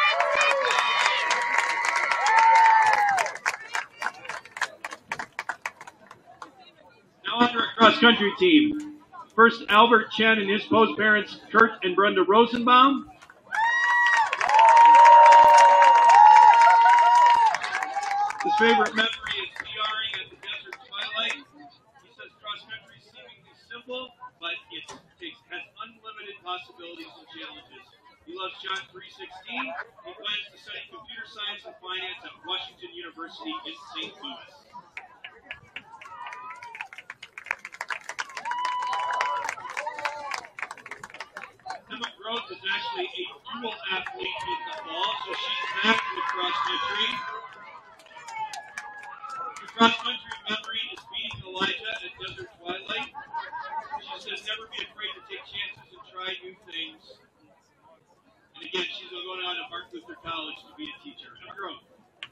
Now on to our cross-country team. First, Albert Chen and his post-parents, Kurt and Brenda Rosenbaum. His favorite memory is PRing at the desert twilight. He says cross-country is seemingly simple, but it takes, has unlimited possibilities and challenges. He loves John three sixteen. He plans to study computer science and finance at Washington University in Saint Louis. Emma Groth is actually a dual athlete in the fall, so she's back with cross-country. Her cross-country memory is beating Elijah at Desert Twilight. She says never be afraid to take chances and try new things. And again, she's going on to Martin Luther College to be a teacher. Emma Groth.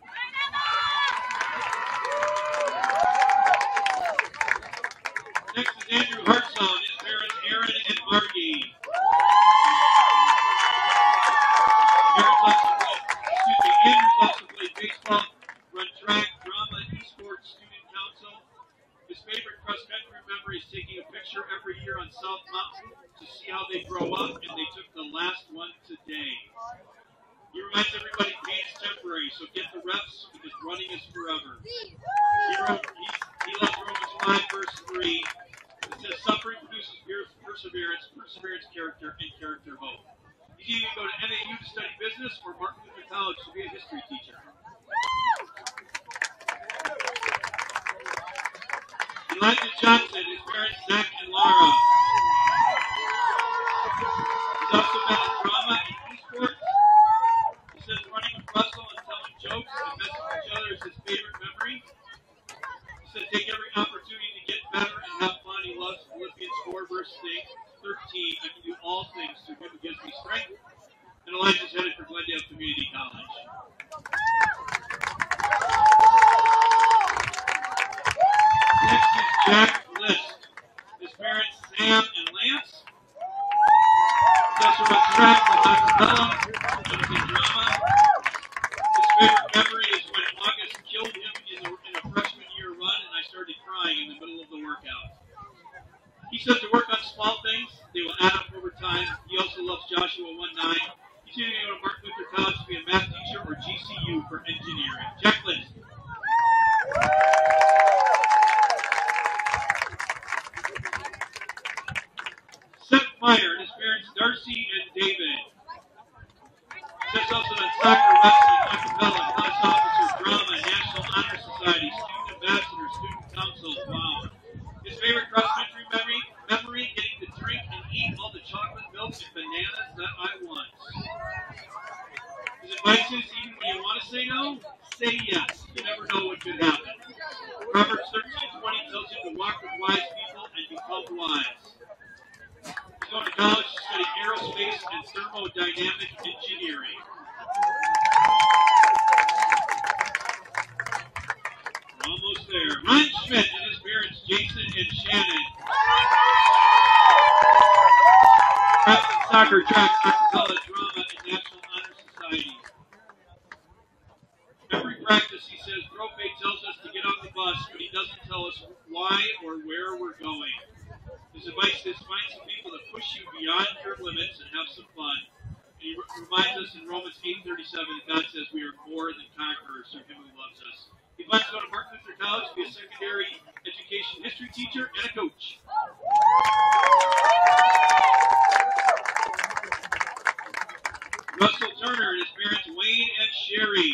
Next is Andrew Hartzell and his parents Aaron and Margie. Aaron's also played, excuse me, Andrew's also played baseball, run track, drama, esports, student council. His favorite cross-country memory is taking a picture every year on South Mountain to see how they grow up, and they took the last one today. He reminds everybody pain is temporary, so get the reps because running is forever. He, wrote, he, he He loves Romans five, verse three. It says, suffering produces perseverance, perseverance, character, and character, hope. He's either going to go to N A U to study business or Martin Luther College to be a history teacher. Elijah Johnson, his parents, Zach and Laura. He's also been in drama and esports. He says running with Russell and telling jokes and messing with each other is his favorite memory. He said take every opportunity to get better and have fun. He loves Philippians four, verse thirteen. I can do all things through him who gives me strength. And Elijah's headed for Glendale Community College. Next is Jack List. His parents, Sam and Lance. He also runs track with acapella and is in drama. His favorite memory is when August killed him in, the, in a freshman year run and I started crying in the middle of the workout. He says to work on small things, they will add up over time. He also loves Joshua one nine. He's either going to go to Martin Luther College to be a math teacher or G C U for engineering. Jack List. Seth Meyer and his parents, Darcy and David. Seth's also done soccer, wrestling, acapella, class officer, drama, National Honor Society, student ambassador, student council. Wow. His favorite cross-country memory, memory, getting to drink and eat all the chocolate milk and bananas that I want. His advice is, even when you want to say no, say yes. You never know what could happen. Proverbs thirteen twenty tells you to walk with wise people and become wise. He's going to college to study aerospace and thermodynamic engineering. We're almost there. Ryan Schmidt and his parents, Jason and Shannon. Wrestling, soccer, track, acapella, drama, and National Honor Society. Every practice, he says, Trophy tells us to get on the bus, but he doesn't tell us why or where we're going. His advice is find some people that push you beyond your limits and have some fun. And he reminds us in Romans eight thirty-seven that God says we are more than conquerors through him who loves us. He plans to go to Martin Luther College to be a secondary education history teacher and a coach. Russell Turner and his parents, Wayne and Sherry.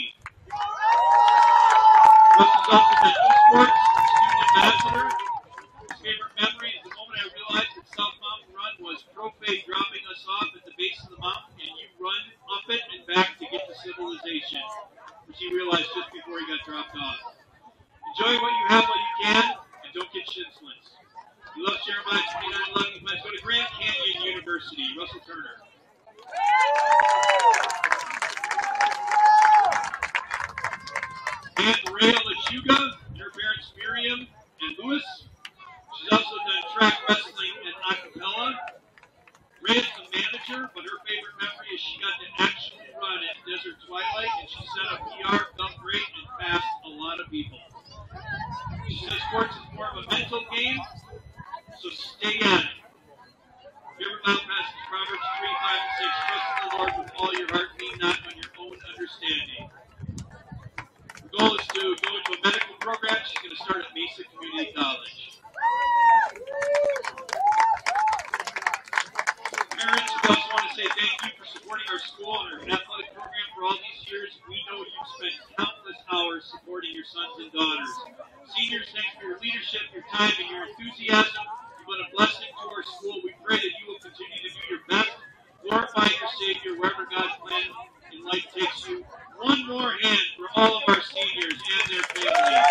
Russell's also been esports, student ambassador. His favorite memory is the moment I realized that South Mountain Run was Trophy dropping us off at the base of the mountain and you run up it and back to get to civilization, which he realized just before he got dropped off. Enjoy what you have while you can and don't get shin splints. He loves Jeremiah twenty-nine eleven. He plans to go to Grand Canyon University. Russell Turner. Aunt Maria Lechuga and her parents Miriam and Louis. She's also done track wrestling and acapella. Rhea's the manager, but her favorite memory is she got to actually run at Desert Twilight and she set a P R, felt great, and passed a lot of people. She says sports is more of a mental game, so stay at it. Favorite Bible passage, Proverbs three, five, and six. Trust in the Lord with all your heart, lean not on your own understanding. The goal is to go into a medical program. She's going to start at Mesa Community College. Parents, we also want to say thank you for supporting our school and our athletic program for all these years. We know you've spent countless hours supporting your sons and daughters. Seniors, thanks for your leadership, your time, and your enthusiasm. You've been a blessing to our school. We pray that you will continue to do your best, glorify your Savior wherever God's plan in life takes you. One more hand for all of our seniors and their families.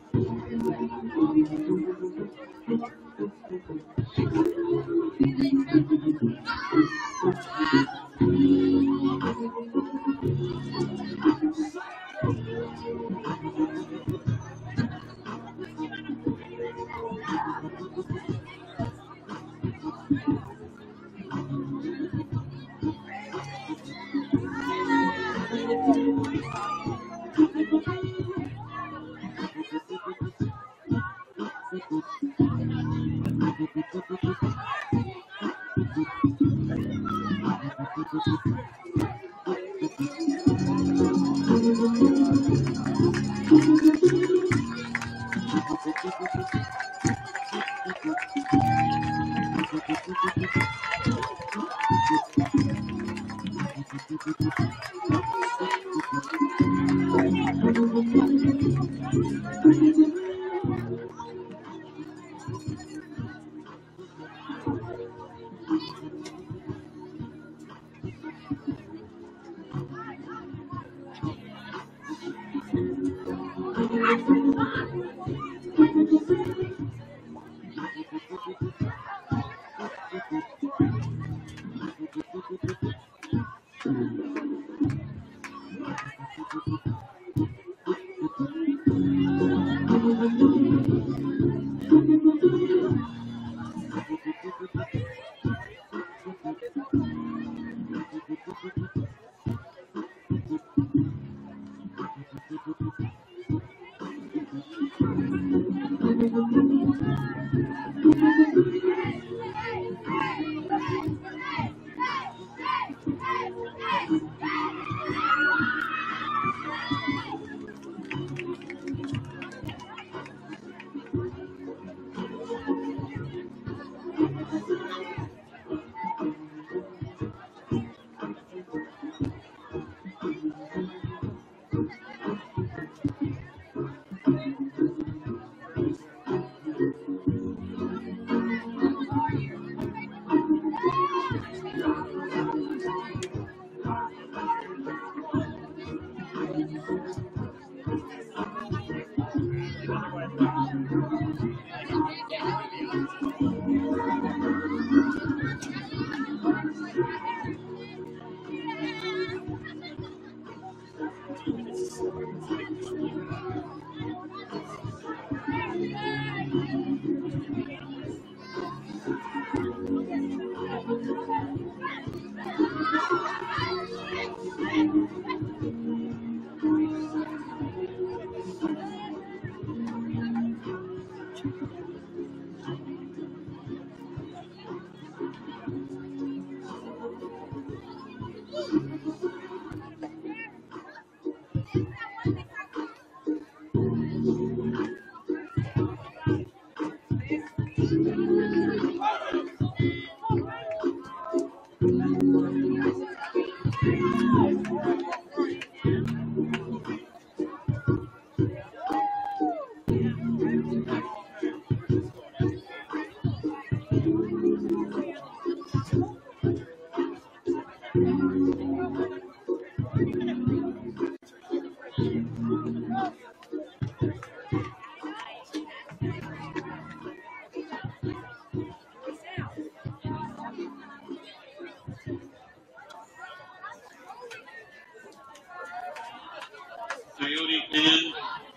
Coyote fans,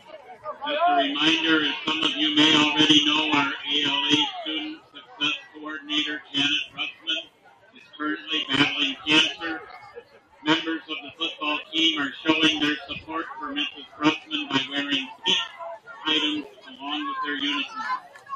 just a reminder, as some of you may already know, our A L A Student Success Coordinator, Janet Russman, is currently battling cancer. Members of the football team are showing their support for Missus Russman by wearing pink items along with their uniform.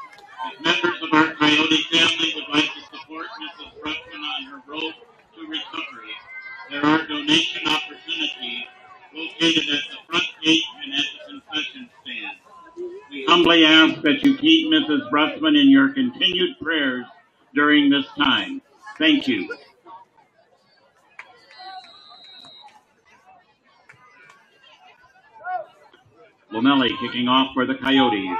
If members of our Coyote family would like to support Missus Russman on her road to recovery, there are donation opportunities located at the front gate and at the concession stand. We humbly ask that you keep Missus Russman in your continued prayers during this time. Thank you. Lomelli kicking off for the Coyotes.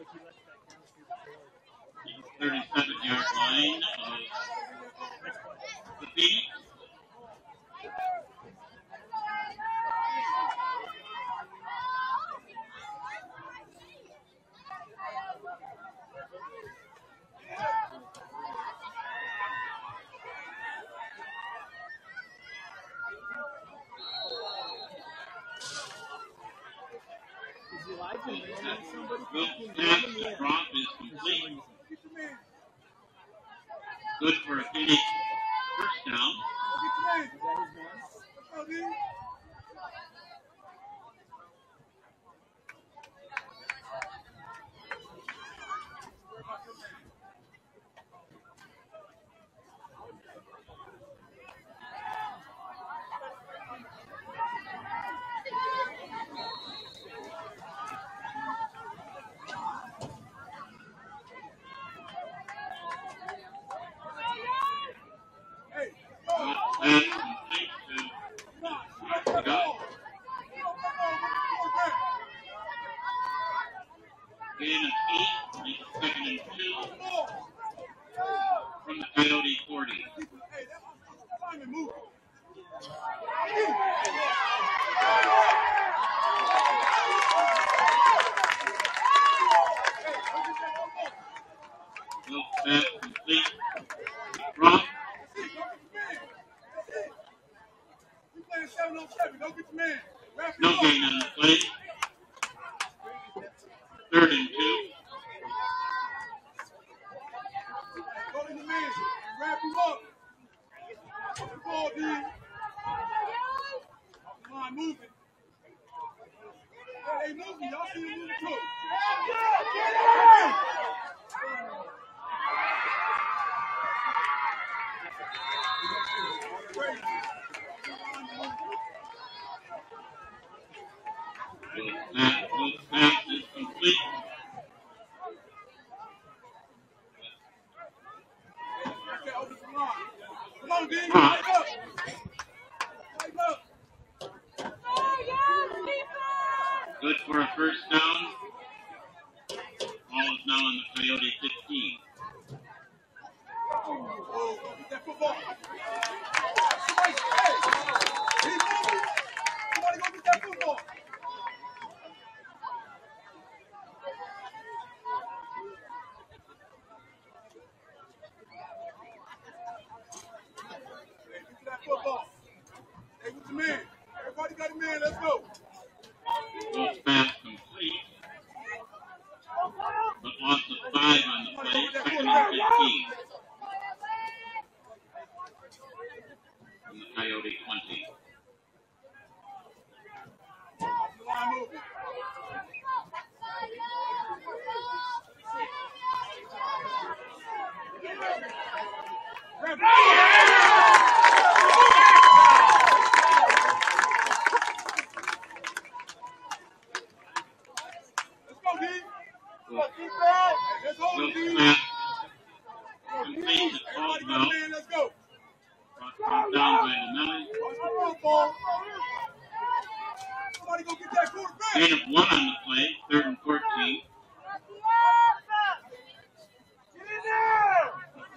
thirty-seven yard line of the Phoenix. Wilkes' pass to drop is complete. Good for a Phoenix first down. Pass complete to go. Gain of eight, make it second and two from the Coyote forty. Wilkes pass complete. Drop. No gain on the play. Third and two. Go to the man. Wrap him up. Good ball, D. Come on, move it. Hey, they moving. Y'all see them moving too. Get it! That Wilkes pass is complete. Come on, D. Wake up. Wake up. Good for a first down. Ball is now on the Coyote fifteen. Oh, get that football. Somebody, hey, he's moving. Somebody go get that football. Hey, get that football. Hey, what's the man? Everybody got a man. Let's go. Wilkes pass complete. But loss of five on the play. Second and fifteen. From the Coyote twenty. Line moving. Let's go, D. Wilkes Let's hold it, D. pass complete to Everybody got a Caldwell. man. Let's go. Brought down by Lamelle. Watch the football. Somebody go get that quarterback. Gain of one on the play. Third and fourteen. Get in there.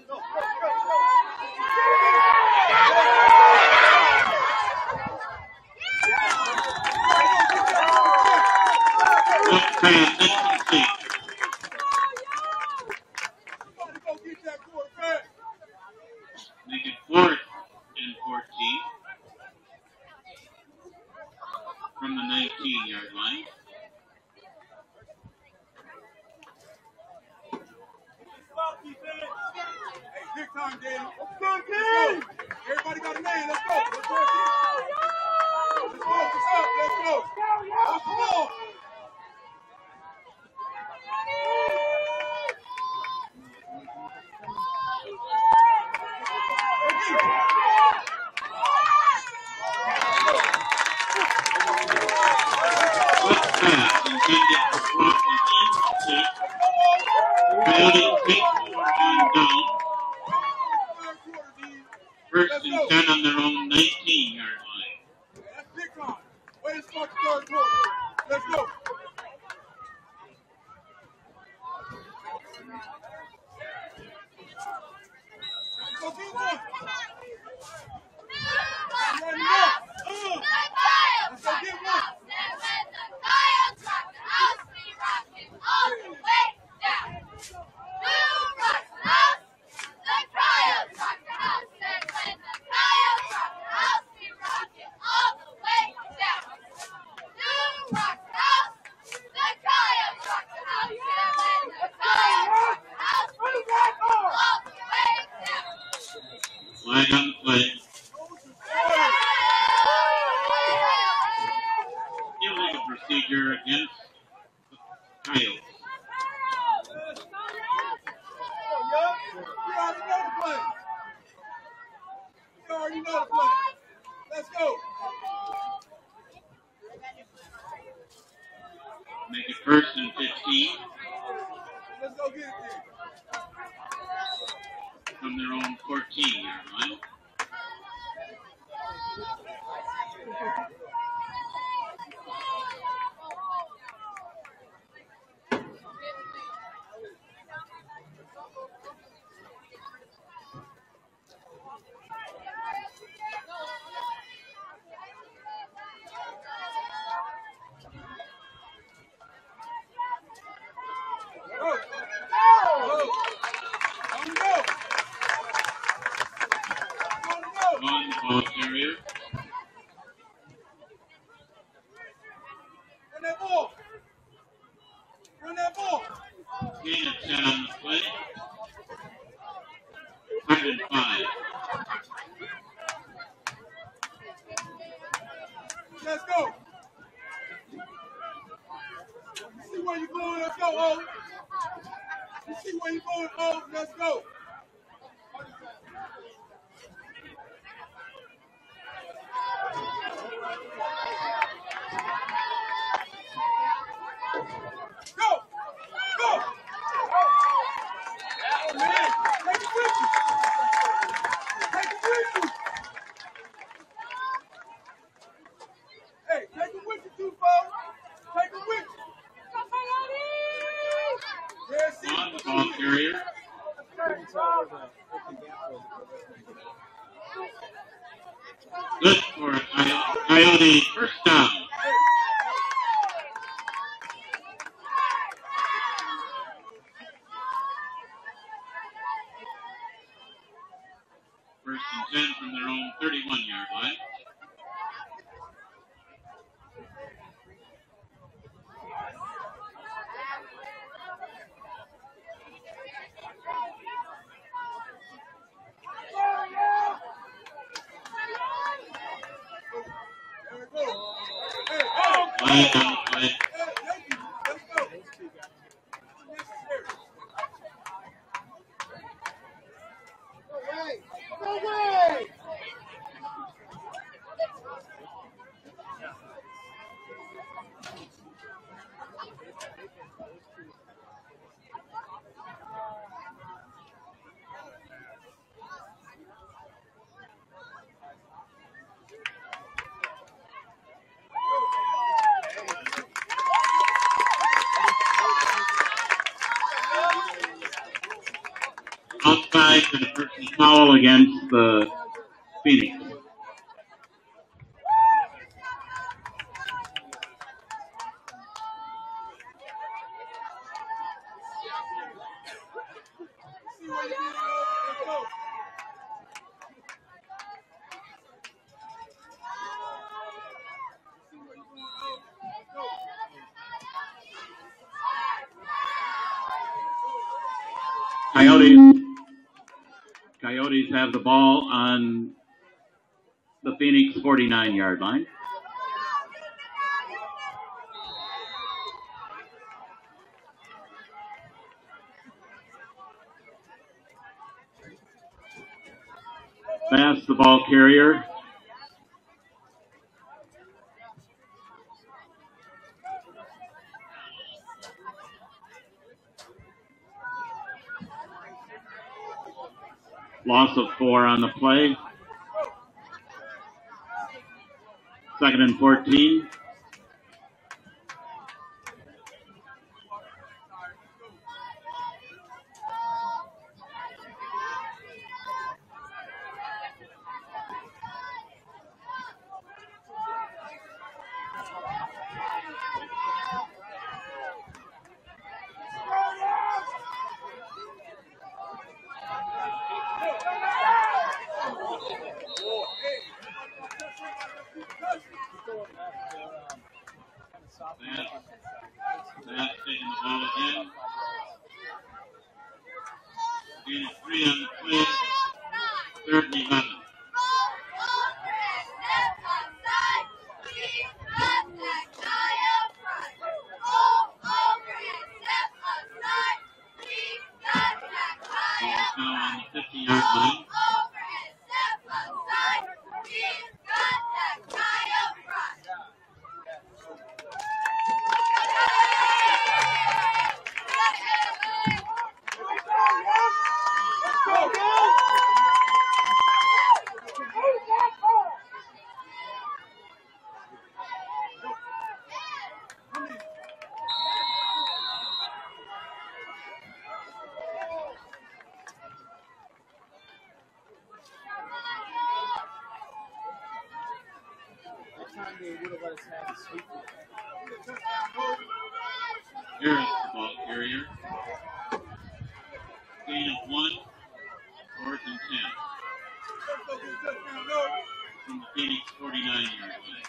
Wilkes pass incomplete. Somebody go get that quarterback. Make it fourth and fourteen from the nineteen yard line. Hey, big time, Danny. Let's go, Danny. Everybody got a man. Let's go. Let's go. Let's go. Let's go. Let's go. Let's go. Wilkes pass intended for drop is incomplete. Coyote takes over on down. First and ten on their own nineteen yard line. That's big time. Way to start the third quarter. Let's go. Line up play. Illegal procedure against the Coyotes. You already know the play. Let's go. Make it first and fifteen. Let's go get it there. From their own fourteen yard line. On the ball carrier. Run that ball. Run that ball. Gain of ten on the play. Third and five. Let's go. You see where you're going? Let's go, Ollie. You see where you're going, Ollie? Let's go. Go! Go! Oh, man. Take it with you. Take it with you. Hey, take it with you, too, folks. Take it with you. Yeah, see? On the ball carrier. Good for a Coyote first down. First and ten from their own thirty-one yard line. Line on the play. Outside for the personal foul against the Phoenix. Coyotes. Coyotes have the ball on the Phoenix forty-nine yard line. Pass the ball carrier. Loss of four on the play. Second and fourteen. Gain of three on the play. Third and eleven. Ball is now on the fifty-yard line. Harris, the ball carrier. Gain of one. Fourth and ten. From the Phoenix forty-nine yard line.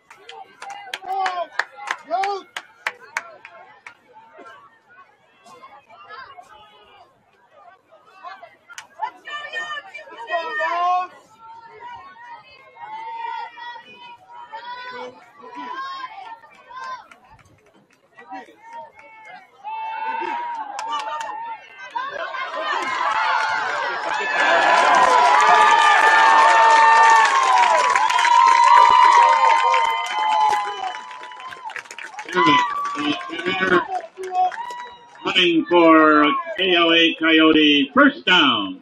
Running for K L A Coyote first down.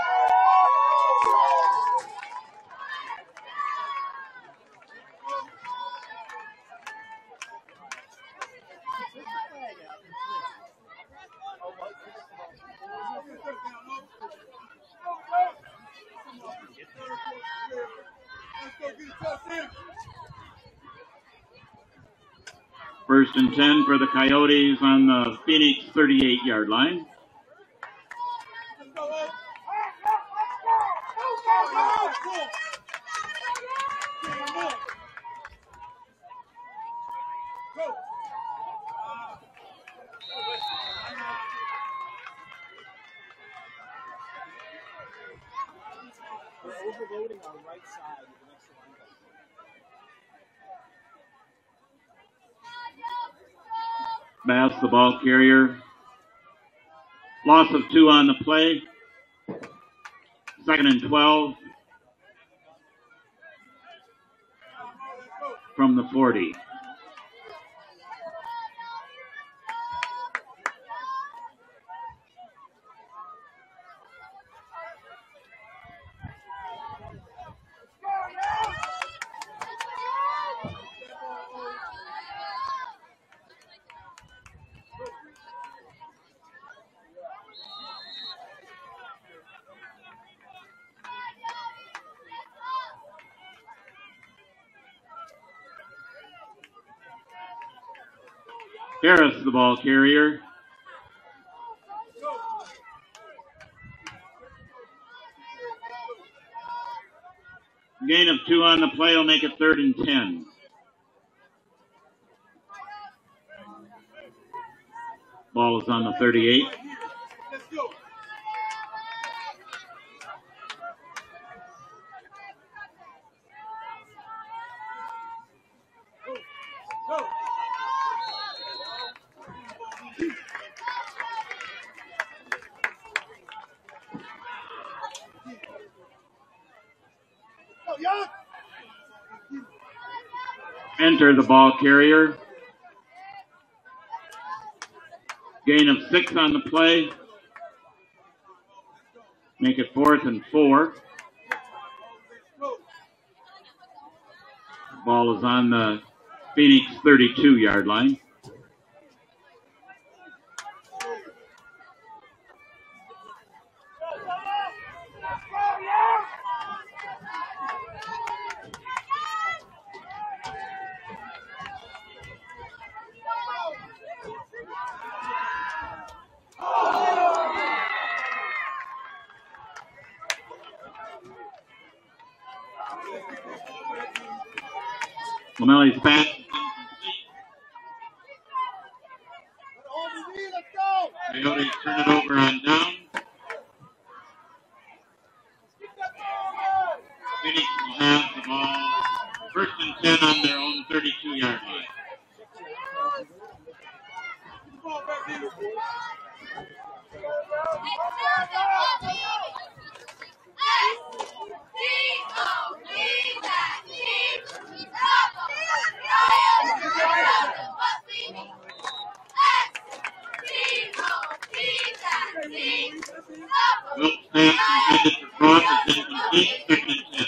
First and ten for the Coyotes on the Phoenix thirty-eight yard line. Overloading on the right side of the next line. Bass, the ball carrier. Loss of two on the play. Second and twelve from the forty. Harris, the ball carrier. Gain of two on the play will make it third and ten. Ball is on the thirty-eight. Enter the ball carrier. Gain of six on the play. Make it fourth and four. Ball is on the Phoenix thirty-two yard line. Lamelli's back. Coyotes turn it over on down. ten on their own thirty-two-yard line. Wilkes pass intended for cross is incomplete, second and ten.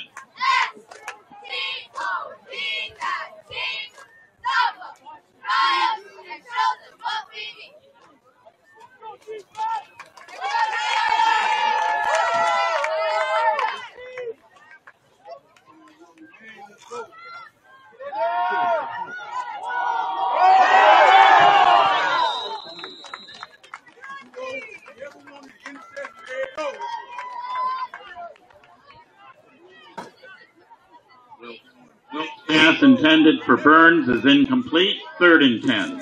Wilkes pass intended for Burns is incomplete, third and ten.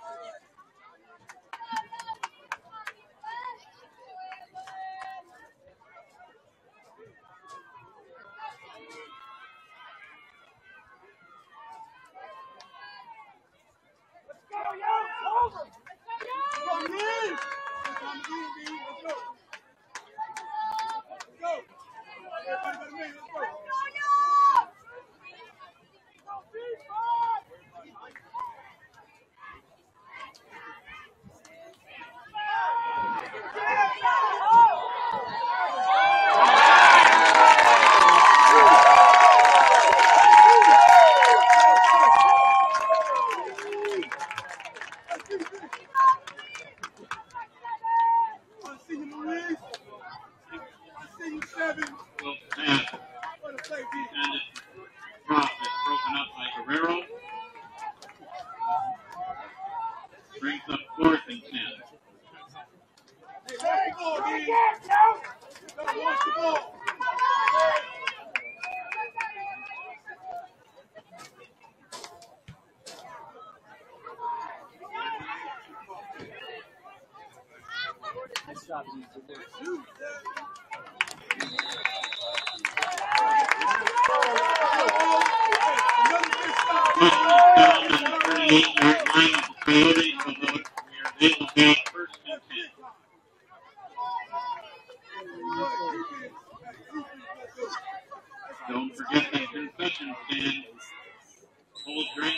Don't forget that concession stand. Cold drink,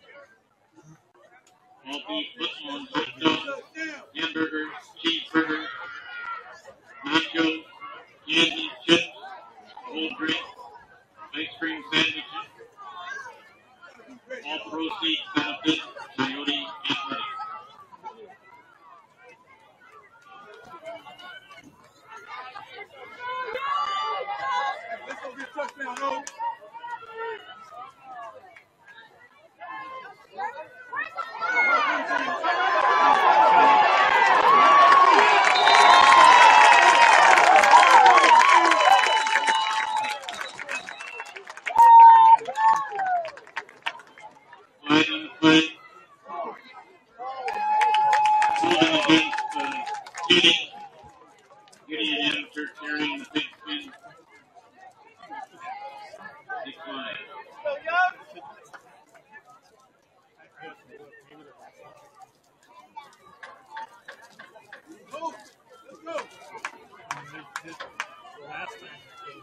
all beef footlongs, hot dogs, hamburgers, cheeseburgers, nachos, candy, chips, cold drink, ice cream sandwiches. All proceeds benefit Coyote Athletics. Let's go get a touchdown, no. Flag on the play. Holding against uh, Gideon. Gideon amateur carrying the big spin. Big flag. Go. Let's go. Last time.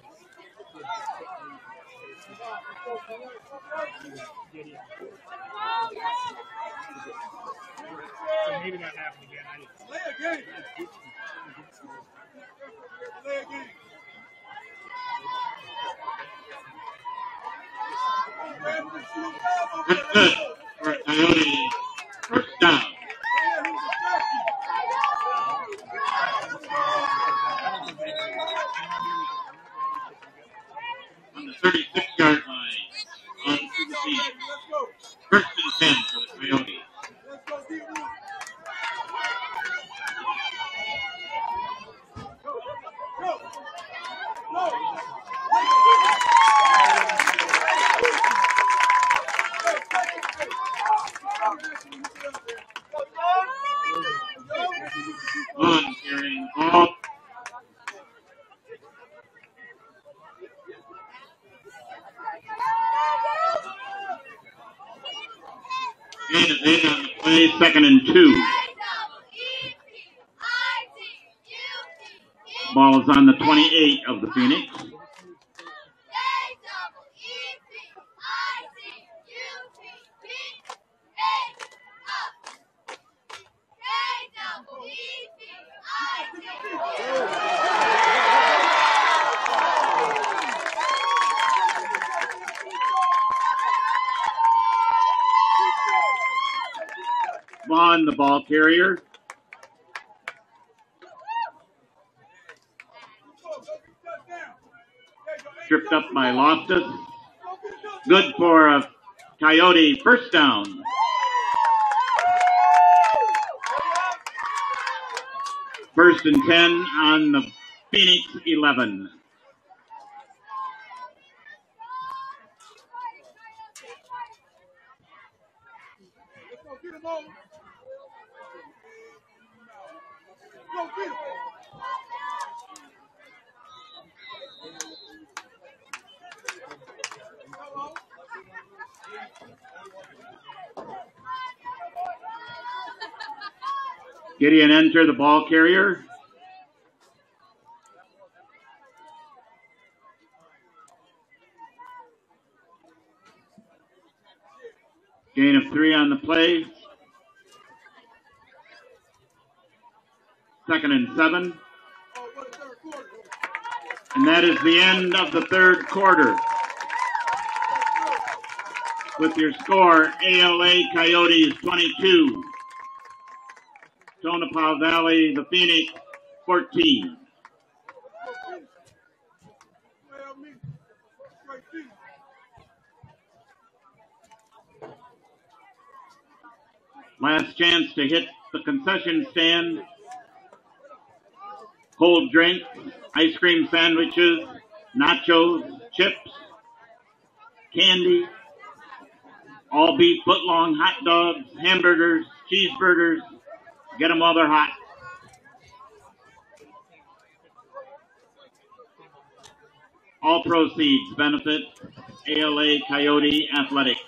So maybe that happened again. I didn't. Play a game. Play a game. Good, good for Coyote. First down. On the thirty-six-yard line. On to the field. First and ten for the Coyotes. Let's go, D one. Go, go, go. One carrying the ball. Eight on the play, second and two. Ball is on the twenty-eight of the Phoenix. Vaughn, the ball carrier. Tripped up by Loftus. Good for a Coyote first down. First and ten on the Phoenix eleven. Gideon Enter, the ball carrier. Gain of three on the play. Second and seven. And that is the end of the third quarter. With your score, A L A Coyotes twenty-two. Tonopah Valley, the Phoenix, fourteen. Last chance to hit the concession stand. Cold drinks, ice cream sandwiches, nachos, chips, candy, all beef footlong hot dogs, hamburgers, cheeseburgers. Get them while they're hot. All proceeds benefit A L A Coyote Athletics.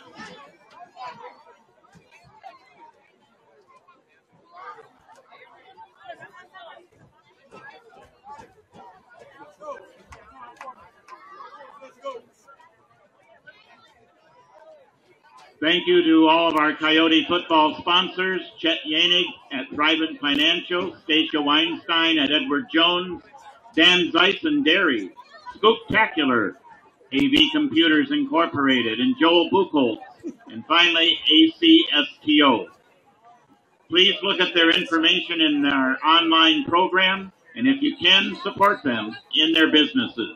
Thank you to all of our Coyote football sponsors, Chet Yanig at Thrivent Financial, Stacia Weinstein at Edward Jones, Dan Zeiss and Dairy, Spooktacular, A V Computers Incorporated, and Joel Buchholz, and finally A C S T O. Please look at their information in our online program, and if you can, support them in their businesses.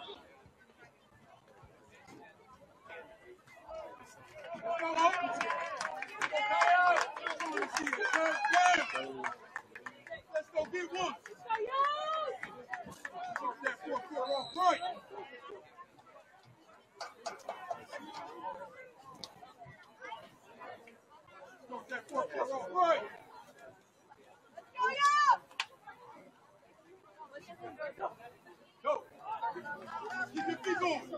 Let's go get one. That four, four, off right. That four, four, off right. Go. Keep your feet going.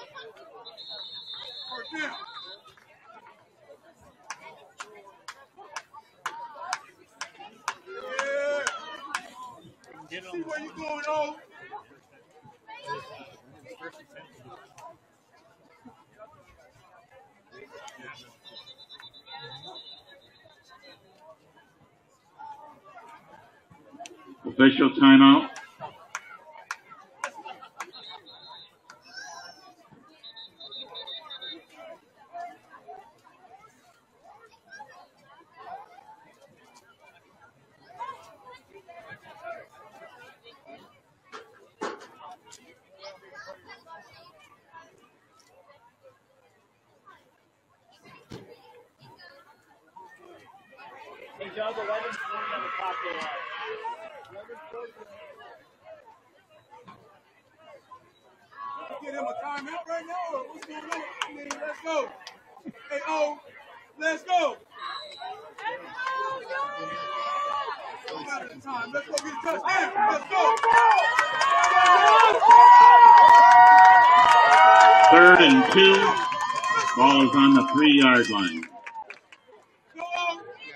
First down. Yeah. See where you going, oh. Official timeout. Hey, Doug, eleven twenty on the clock. Get him a timeout right now, or what's going on? I mean, let's go. Hey, oh, let's go. One at a time. Let's go get a touchdown. Let's go. Third and two. Ball is on the three-yard line. Go on.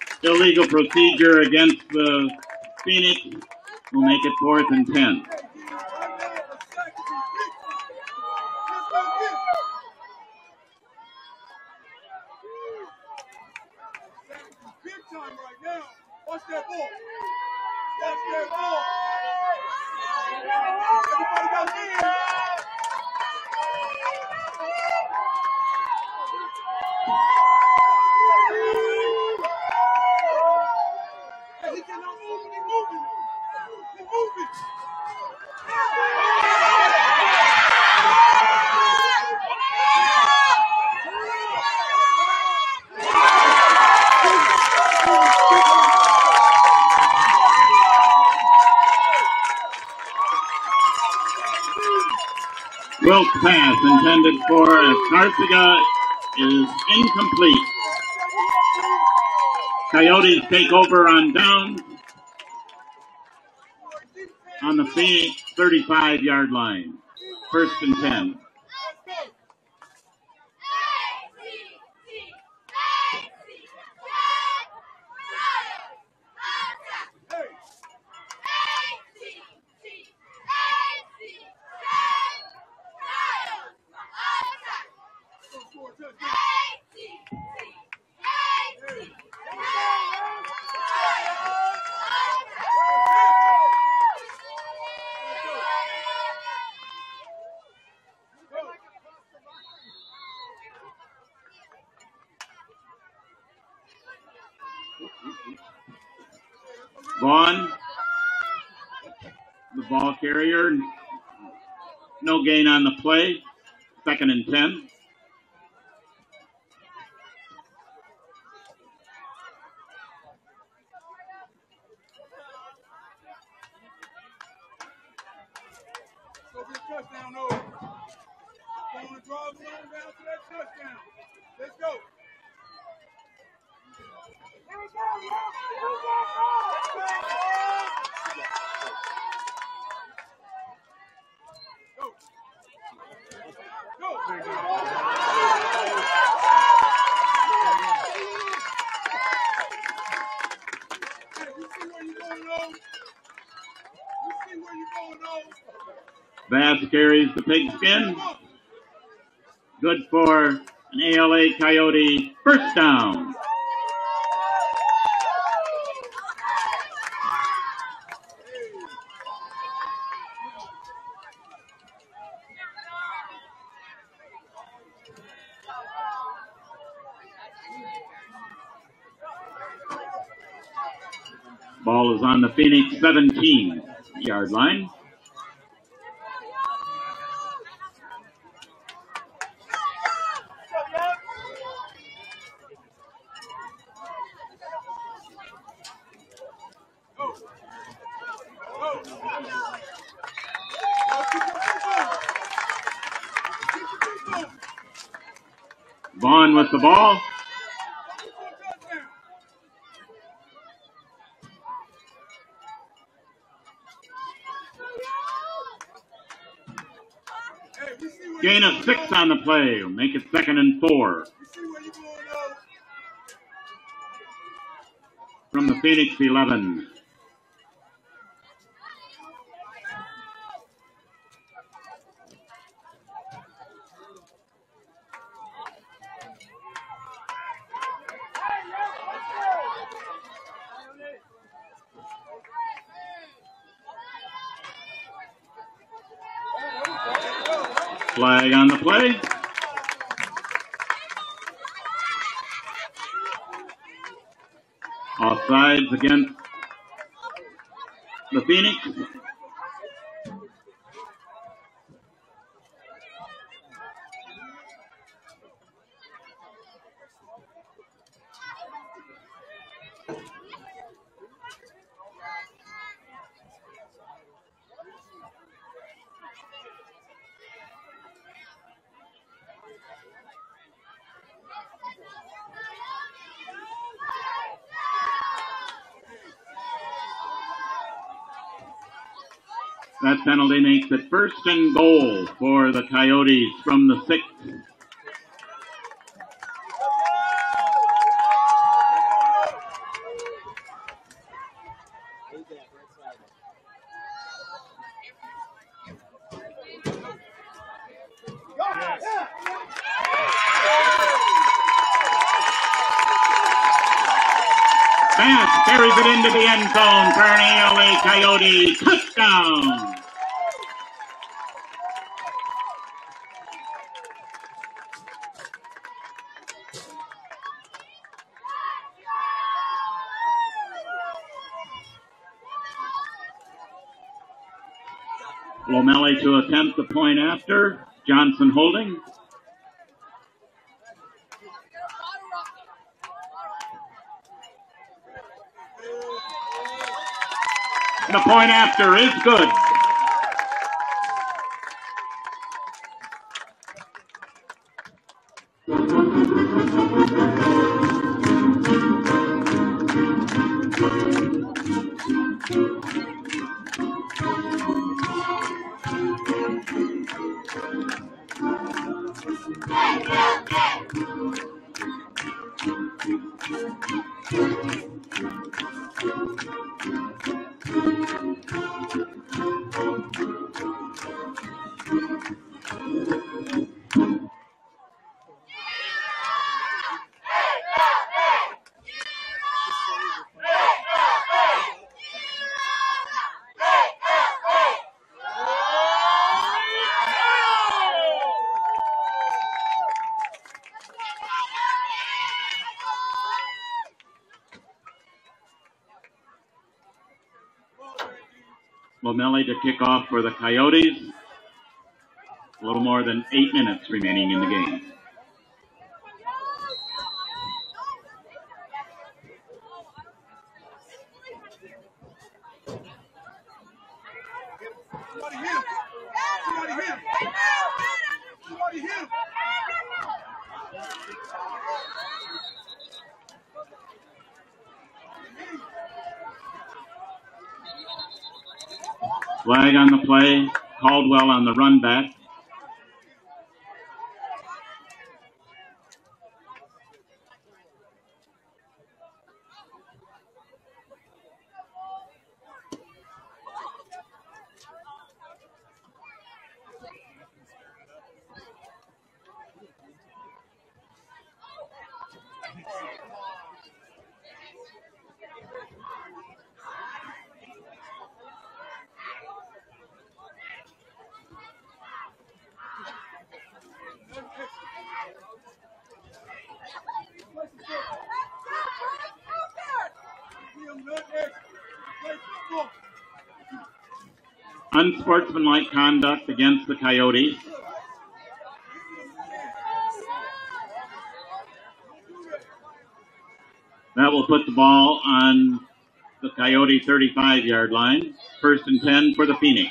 illegal procedure against the Phoenix will make it fourth and ten. Big time right now. Watch that ball. Watch that ball. Everybody got in. Hey, he cannot move. He moving. He moving. Wilkes' pass intended for Carthaga is incomplete. Coyotes take over on downs on the Phoenix thirty-five yard line. First and ten. Vaughn, the ball carrier, no gain on the play, second and ten. Go get a touchdown, though. Going to drive it on down to that touchdown. Let's go. Bass carries the pigskin. Good for an A L A Coyote first down. Ball is on the Phoenix seventeen yard line. Vaughn with the ball. Gain of six on the play. Make it second and four. From the Phoenix eleven. Flag on the play. Offsides against the Phoenix. That penalty makes it first and goal for the Coyotes from the six. Bass carries it into the end zone for an A L A Coyote touchdown. Lomeli to attempt the point after. Johnson holding. The point after is good. Lomeli to kick off for the Coyotes. A little more than eight minutes remaining in the game. Flag on the play. Caldwell on the run back. Unsportsmanlike conduct against the Coyotes. That will put the ball on the Coyote thirty-five yard line. First and ten for the Phoenix.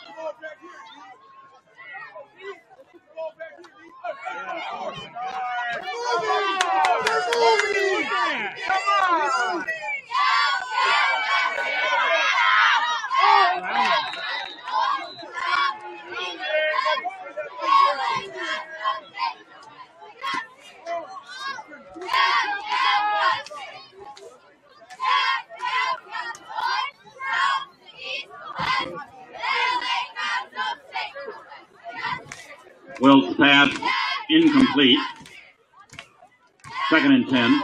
Wills pass incomplete. Second and ten.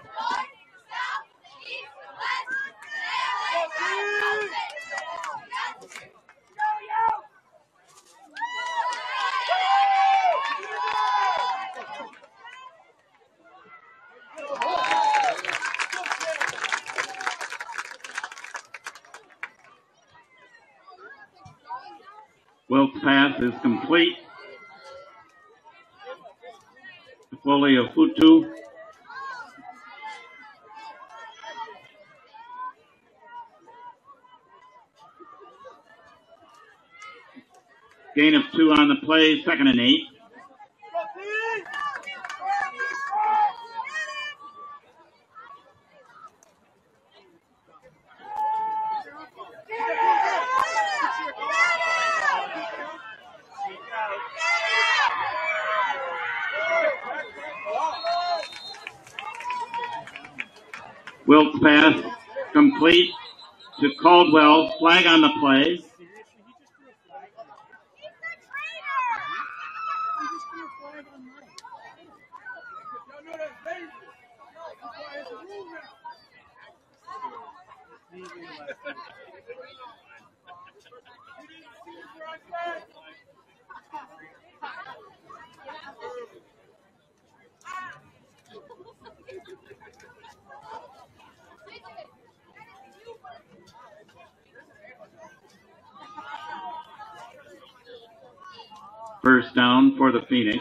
Wills pass is complete. Foley of Futu. Gain of two on the play, second and eight. Wilkes pass complete to Caldwell. Flag on the play. First down for the Phoenix.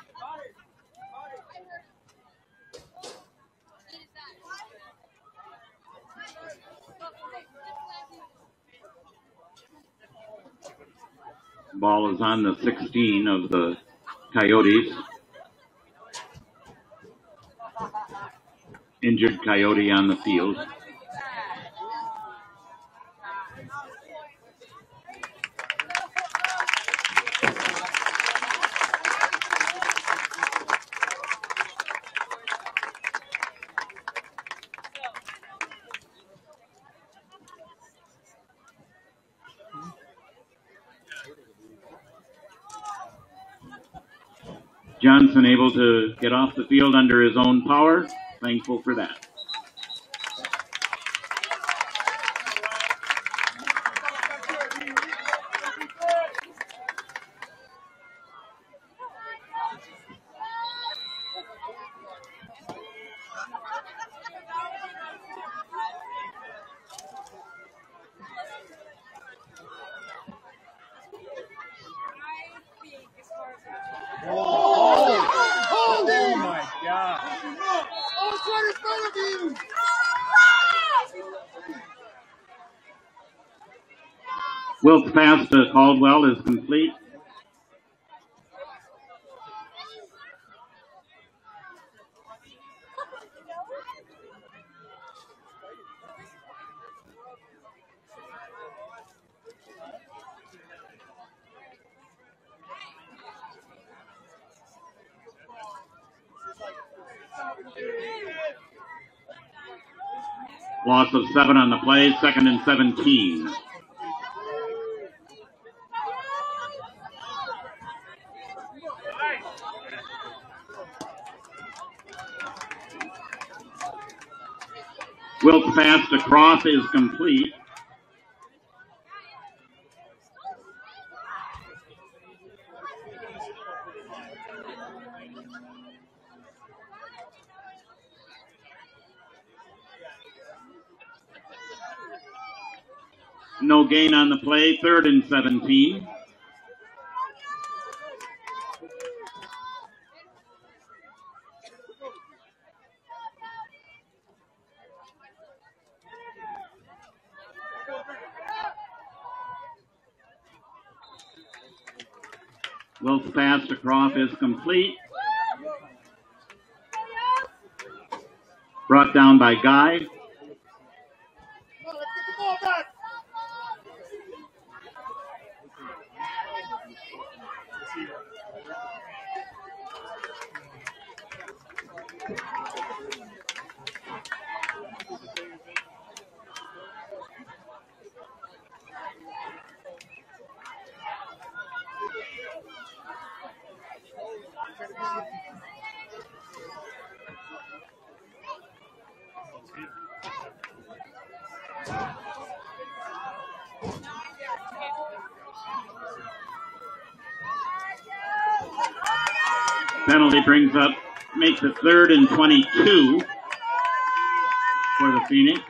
Ball is on the sixteen of the Coyotes. Injured Coyote on the field. Johnson able to get off the field under his own power. Thankful for that. Oh my God. Wilk's pass to Caldwell is complete. Loss of seven on the play, second and seventeen. Wilk's pass to Cross is complete. No gain on the play, third and seventeen. Wilk's pass to Croft is complete. Brought down by Guy. Penalty brings up, makes it third and twenty-two for the Phoenix.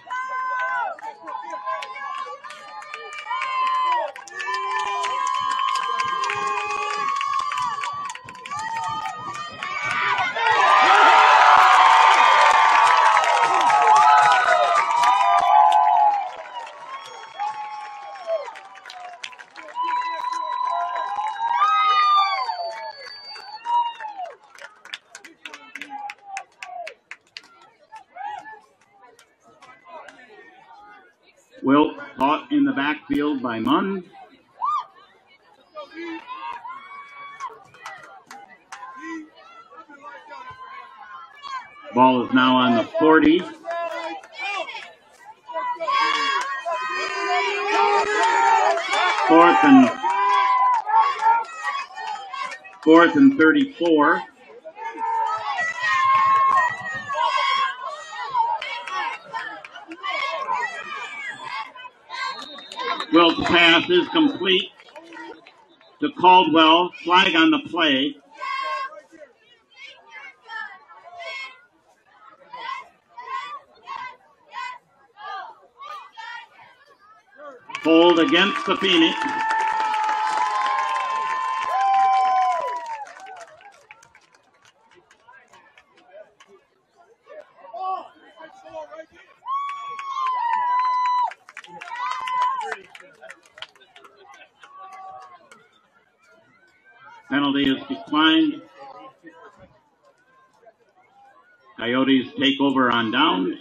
Wilt caught in the backfield by Munn. Ball is now on the forty. Fourth and fourth and thirty-four. Wilkes' pass is complete to Caldwell. Flag on the play. Hold against the Phoenix. Penalty is declined. Coyotes take over on down.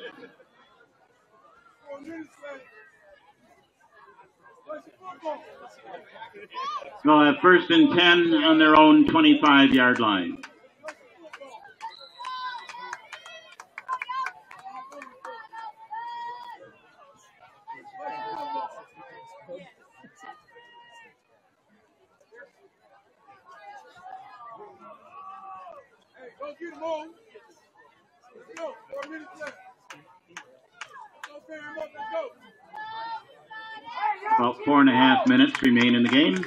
They'll have first and ten on their own twenty-five yard line. About four and a half minutes remain in the game.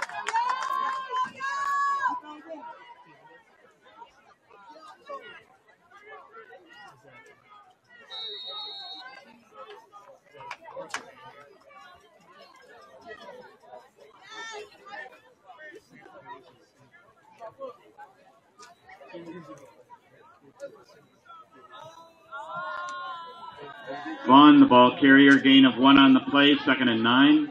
Vaughn, the ball carrier, gain of one on the play, second and nine.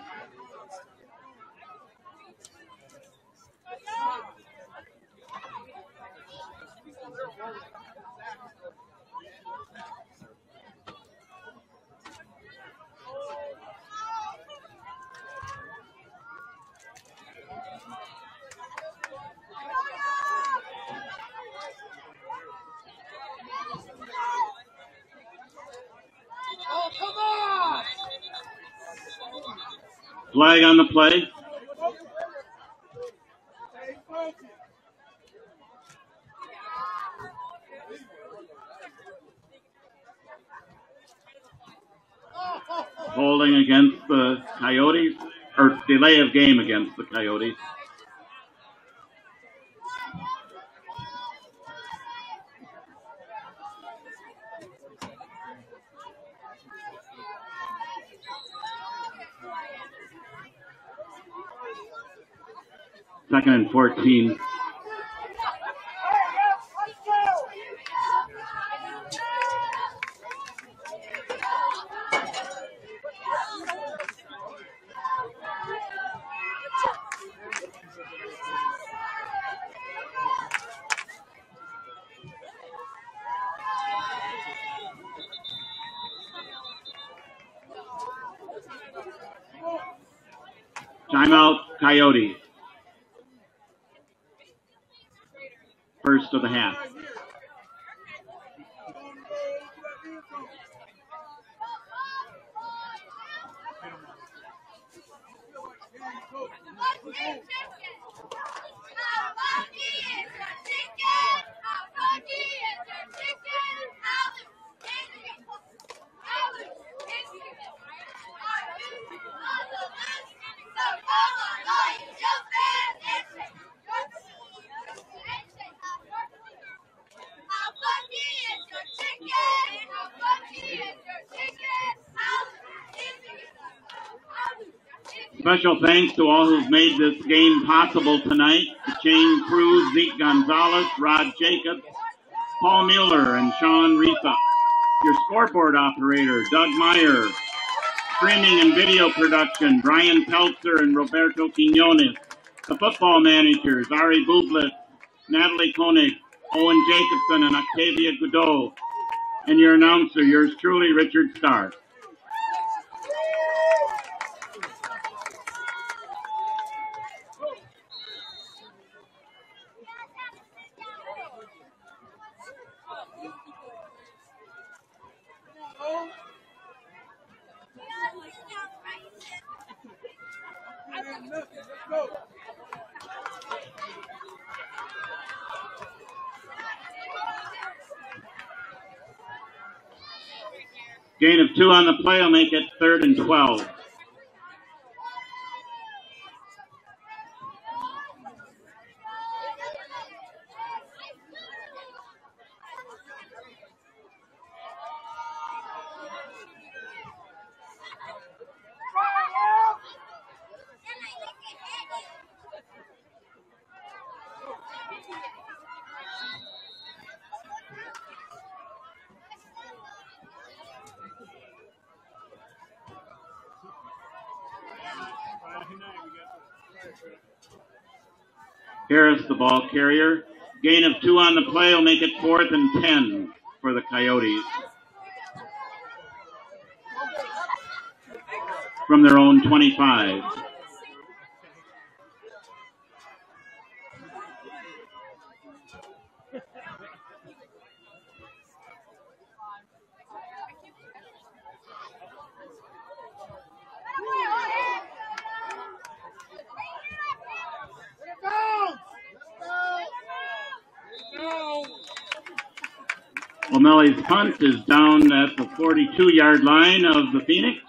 Flag on the play. Holding against the Coyotes, or delay of game against the Coyotes. Second and fourteen. Timeout, Coyotes. First of the half. Special thanks to all who've made this game possible tonight. The Chain Crew, Zeke Gonzalez, Rod Jacobs, Paul Mueller, and Sean Risa. Your scoreboard operator, Doug Meyer. Streaming and video production, Brian Peltzer and Roberto Quinones. The football managers, Ari Bublis, Natalie Koenig, Owen Jacobson, and Octavia Godot. And your announcer, yours truly, Richard Starr. Gain of two on the play will make it third and twelve. Harris, the ball carrier. Gain of two on the play will make it fourth and ten for the Coyotes. From their own twenty-five. O'Malley's punt is down at the forty-two-yard line of the Phoenix.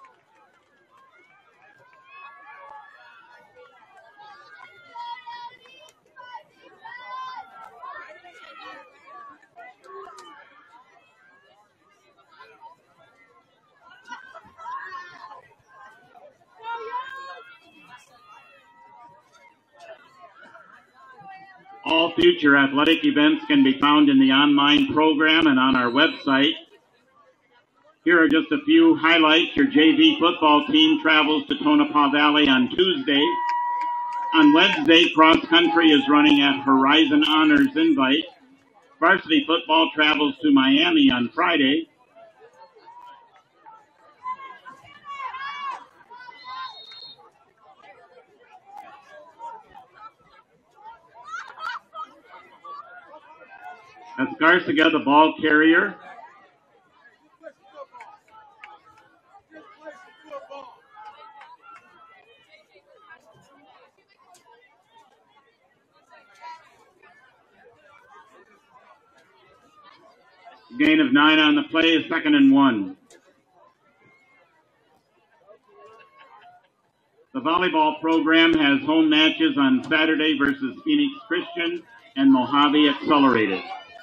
All future athletic events can be found in the online program and on our website. Here are just a few highlights. Your J V football team travels to Tonopah Valley on Tuesday. On Wednesday, cross country is running at Horizon Honors Invite. Varsity football travels to Miami on Friday. That's Garciga, the ball carrier. Gain of nine on the play is second and one. The volleyball program has home matches on Saturday versus Phoenix Christian and Mojave Accelerated.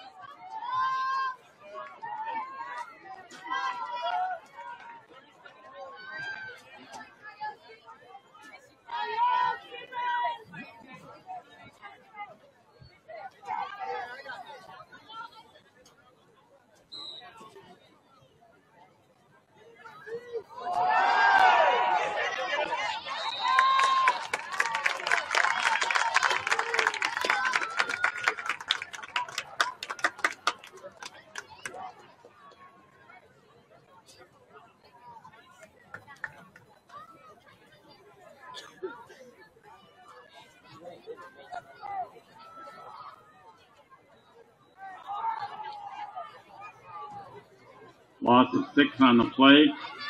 Loss of six on the play.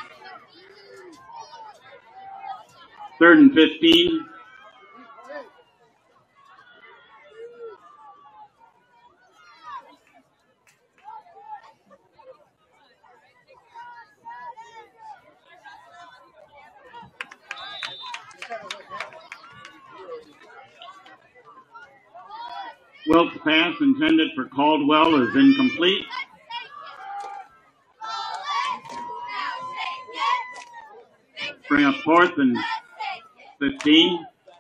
Third and fifteen. Wilkes' pass intended for Caldwell is incomplete. Bring up fourth and fifteen.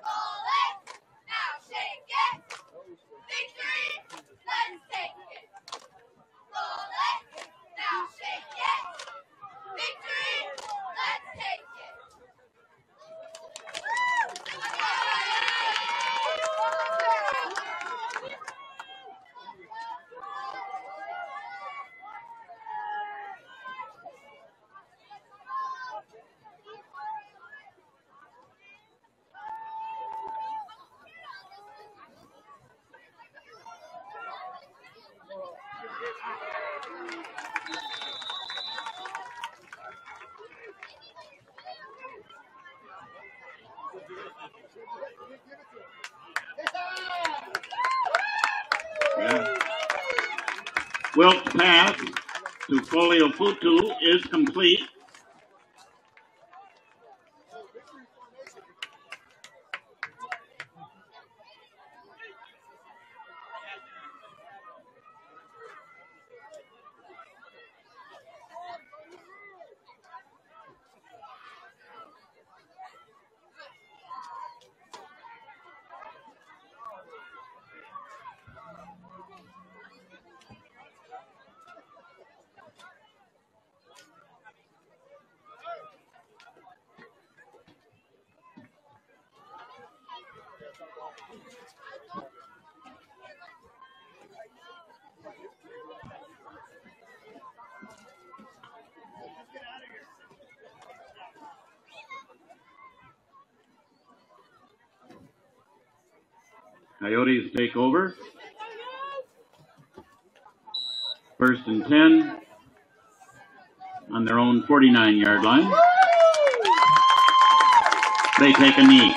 Yeah. Wilkes' pass to Foliofutu is complete. Coyotes take over. First and ten on their own forty-nine yard line. They take a knee.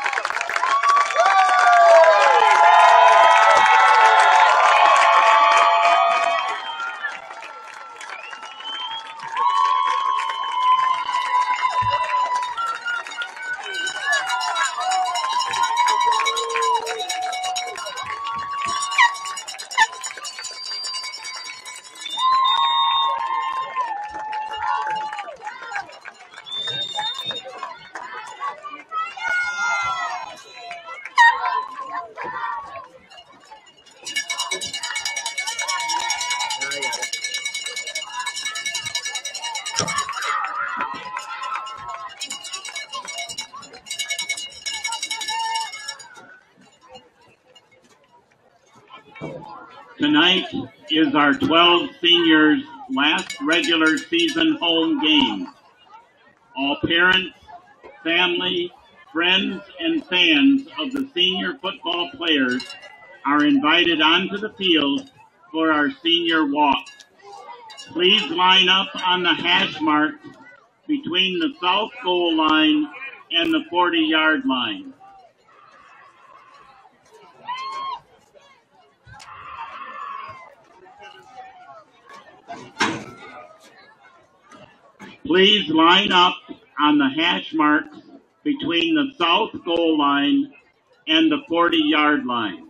Tonight is our twelve seniors' last regular season home game. All parents, family, friends, and fans of the senior football players are invited onto the field for our senior walk. Please line up on the hash marks between the south goal line and the forty yard line. Please line up on the hash marks between the south goal line and the forty yard line.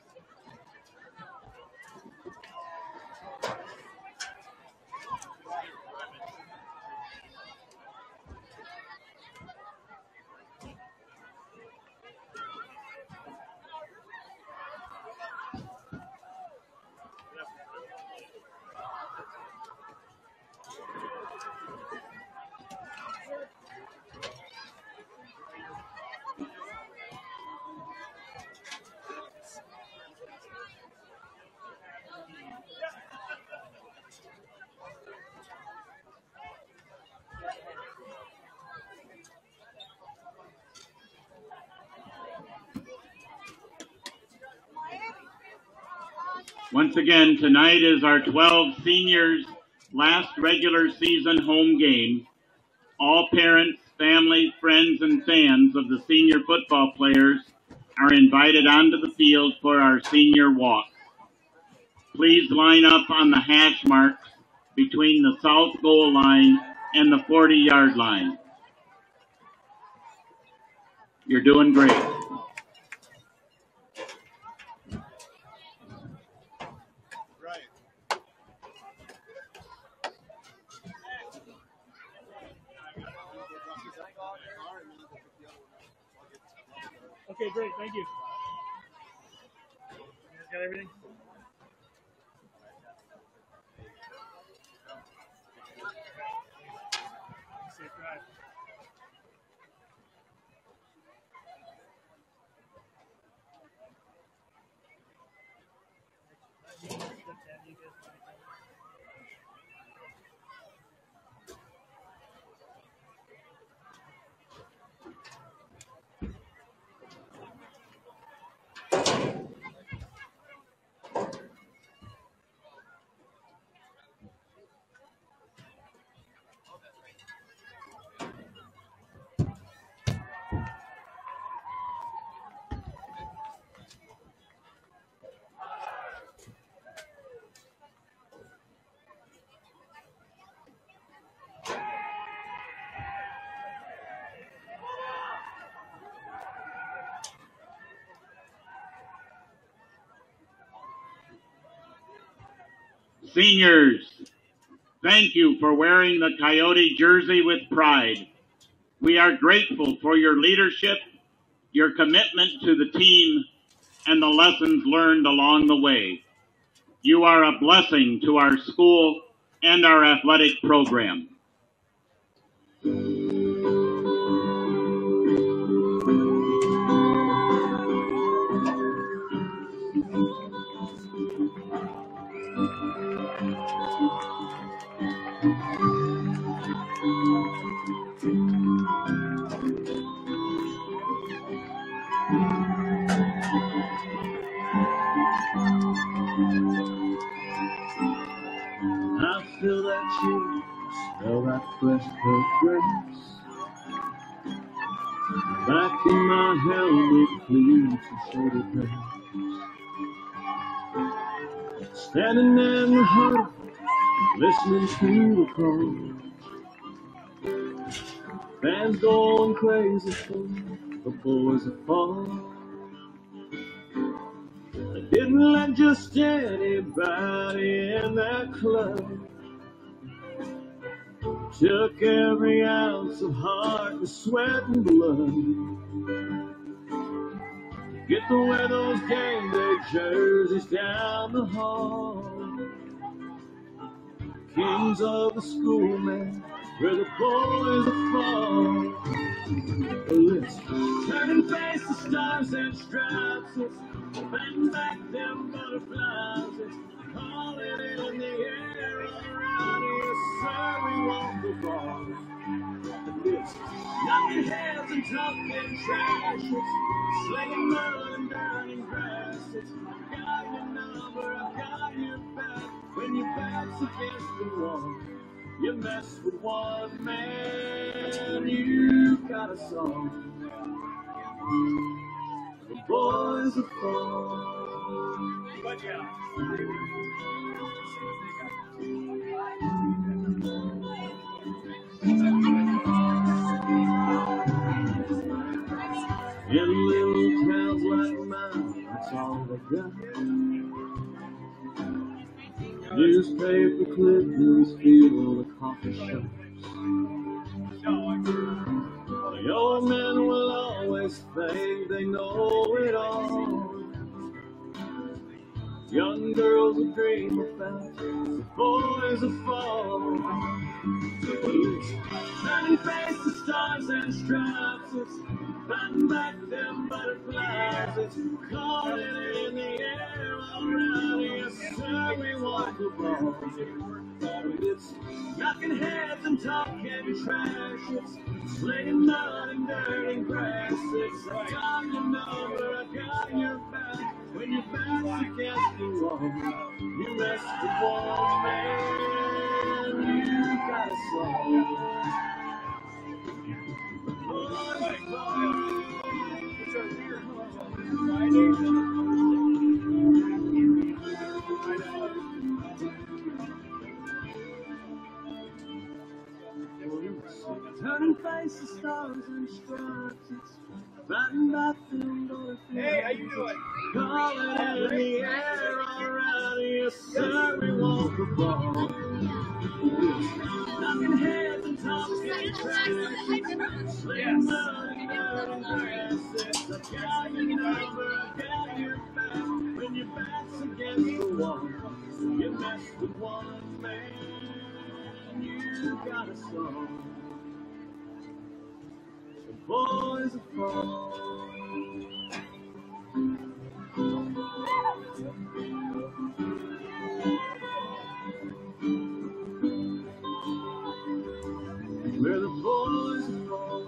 Once again, tonight is our twelve seniors' last regular season home game. All parents, family, friends, and fans of the senior football players are invited onto the field for our senior walk. Please line up on the hash marks between the south goal line and the forty yard line. You're doing great. Okay, great. Thank you. You guys got everything? Safe drive. Seniors, thank you for wearing the Coyote jersey with pride. We are grateful for your leadership, your commitment to the team, and the lessons learned along the way. You are a blessing to our school and our athletic program. fresh cut grass. Back in my helmet, cleats and shoulder pads. Standing in the huddle, listening to the call. Fans going crazy for the boys that fall. They didn't let just anybody in that club. Took every ounce of heart and sweat and blood. Get to wear those game day jerseys down the hall. Kings of the school, man, where the boys are fall. Let's turn and face the stars and stripes. Let's bend back them butterflies. Let's call it in the air all around here. Sir, we want the ball. Let's knock your heads and talking trash. Let's slinging mud and burning grass. Let's I got your number, I got your back. When your back's against the wall, you mess with one man, you got a song. The boys are fall. But yeah. In little towns like mine, that's all they got. Newspaper clippings fill the coffee shops. The old men will always think they know it all. Young girls will dream about the boys will fall. Turning face the stars and stripes. It's fighting back them butterflies. It's calling in the air all around here. Sir, we want the ball. It's knocking heads and talking trash. It's slinging mud and dirt and grass. It's I got your number, I got your back. When your back's against the wall, you mess with one man, you got a song. Turning face the stars and stripes. It's fighting back them butterflies. Hey, how you doing? Calling in the air all around here. Sir, we want the ball. Knocking heads and talking trash. Slinging mud and dirt and grass. It's I got your number, I got your back. When your back's against the wall, you mess with one man, you got a song. The boys are fall. Where the boys are fall.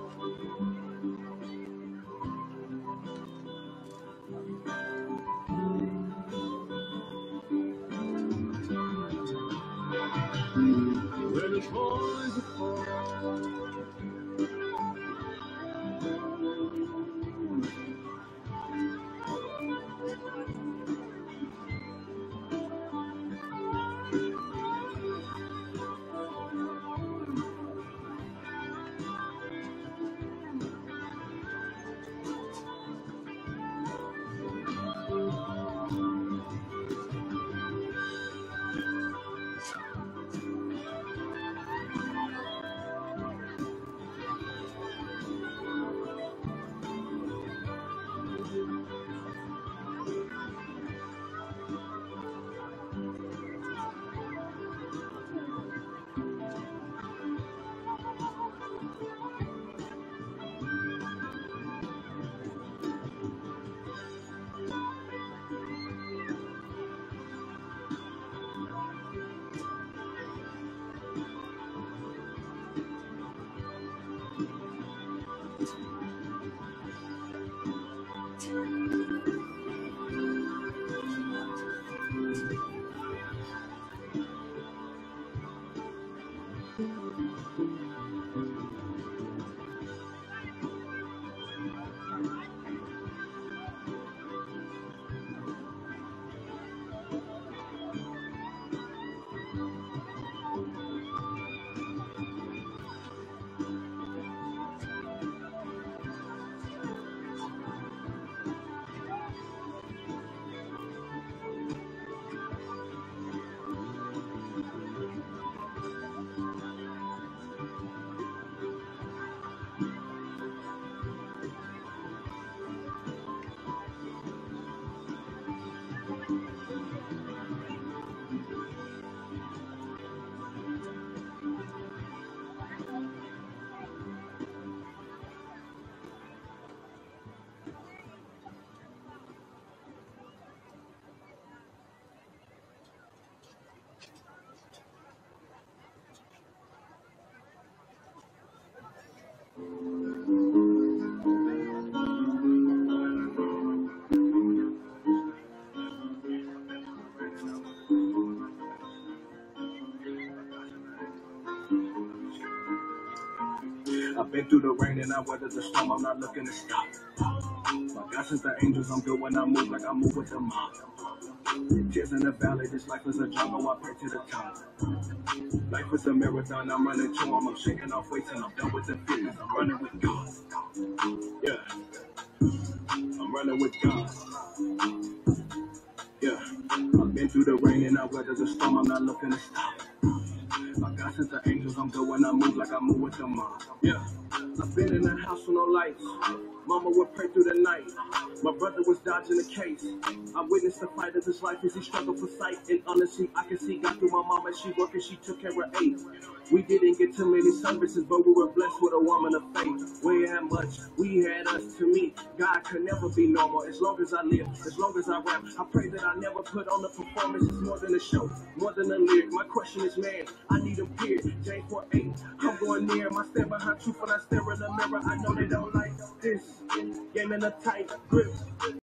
Where the boys are fall. I've been through the rain and I weathered the storm, I'm not looking to stop. My God sent the angels, I'm good when I move like I move with the mob. Tears in the valley, this life is a jungle, I pray to the top. Life is a marathon, I'm running to him, I'm shaking off weights and I'm done with the feelings. I'm running with God. Yeah, I'm running with God. Yeah, I've been through the rain and I weathered the storm, I'm not looking to stop. My God sent the angels, I'm good when I move like I move with the mob. Yeah, I've been in a house with no lights. Mama would pray through the night. My brother was dodging the case. I witnessed the fight of his life as he struggled for sight. And honestly, I can see God through my mama. She worked and she took care of eight. We didn't get too many services, but we were blessed with a woman of faith. We had much, we had us. To me, God could never be normal. As long as I live, as long as I rap, I pray that I never put on a performance. It's more than a show, more than a lyric. My question is, man, I need a beard. J four eight, I'm going near. My stand behind truth when I stare in the mirror. I know they don't like this. Game in a tight grip.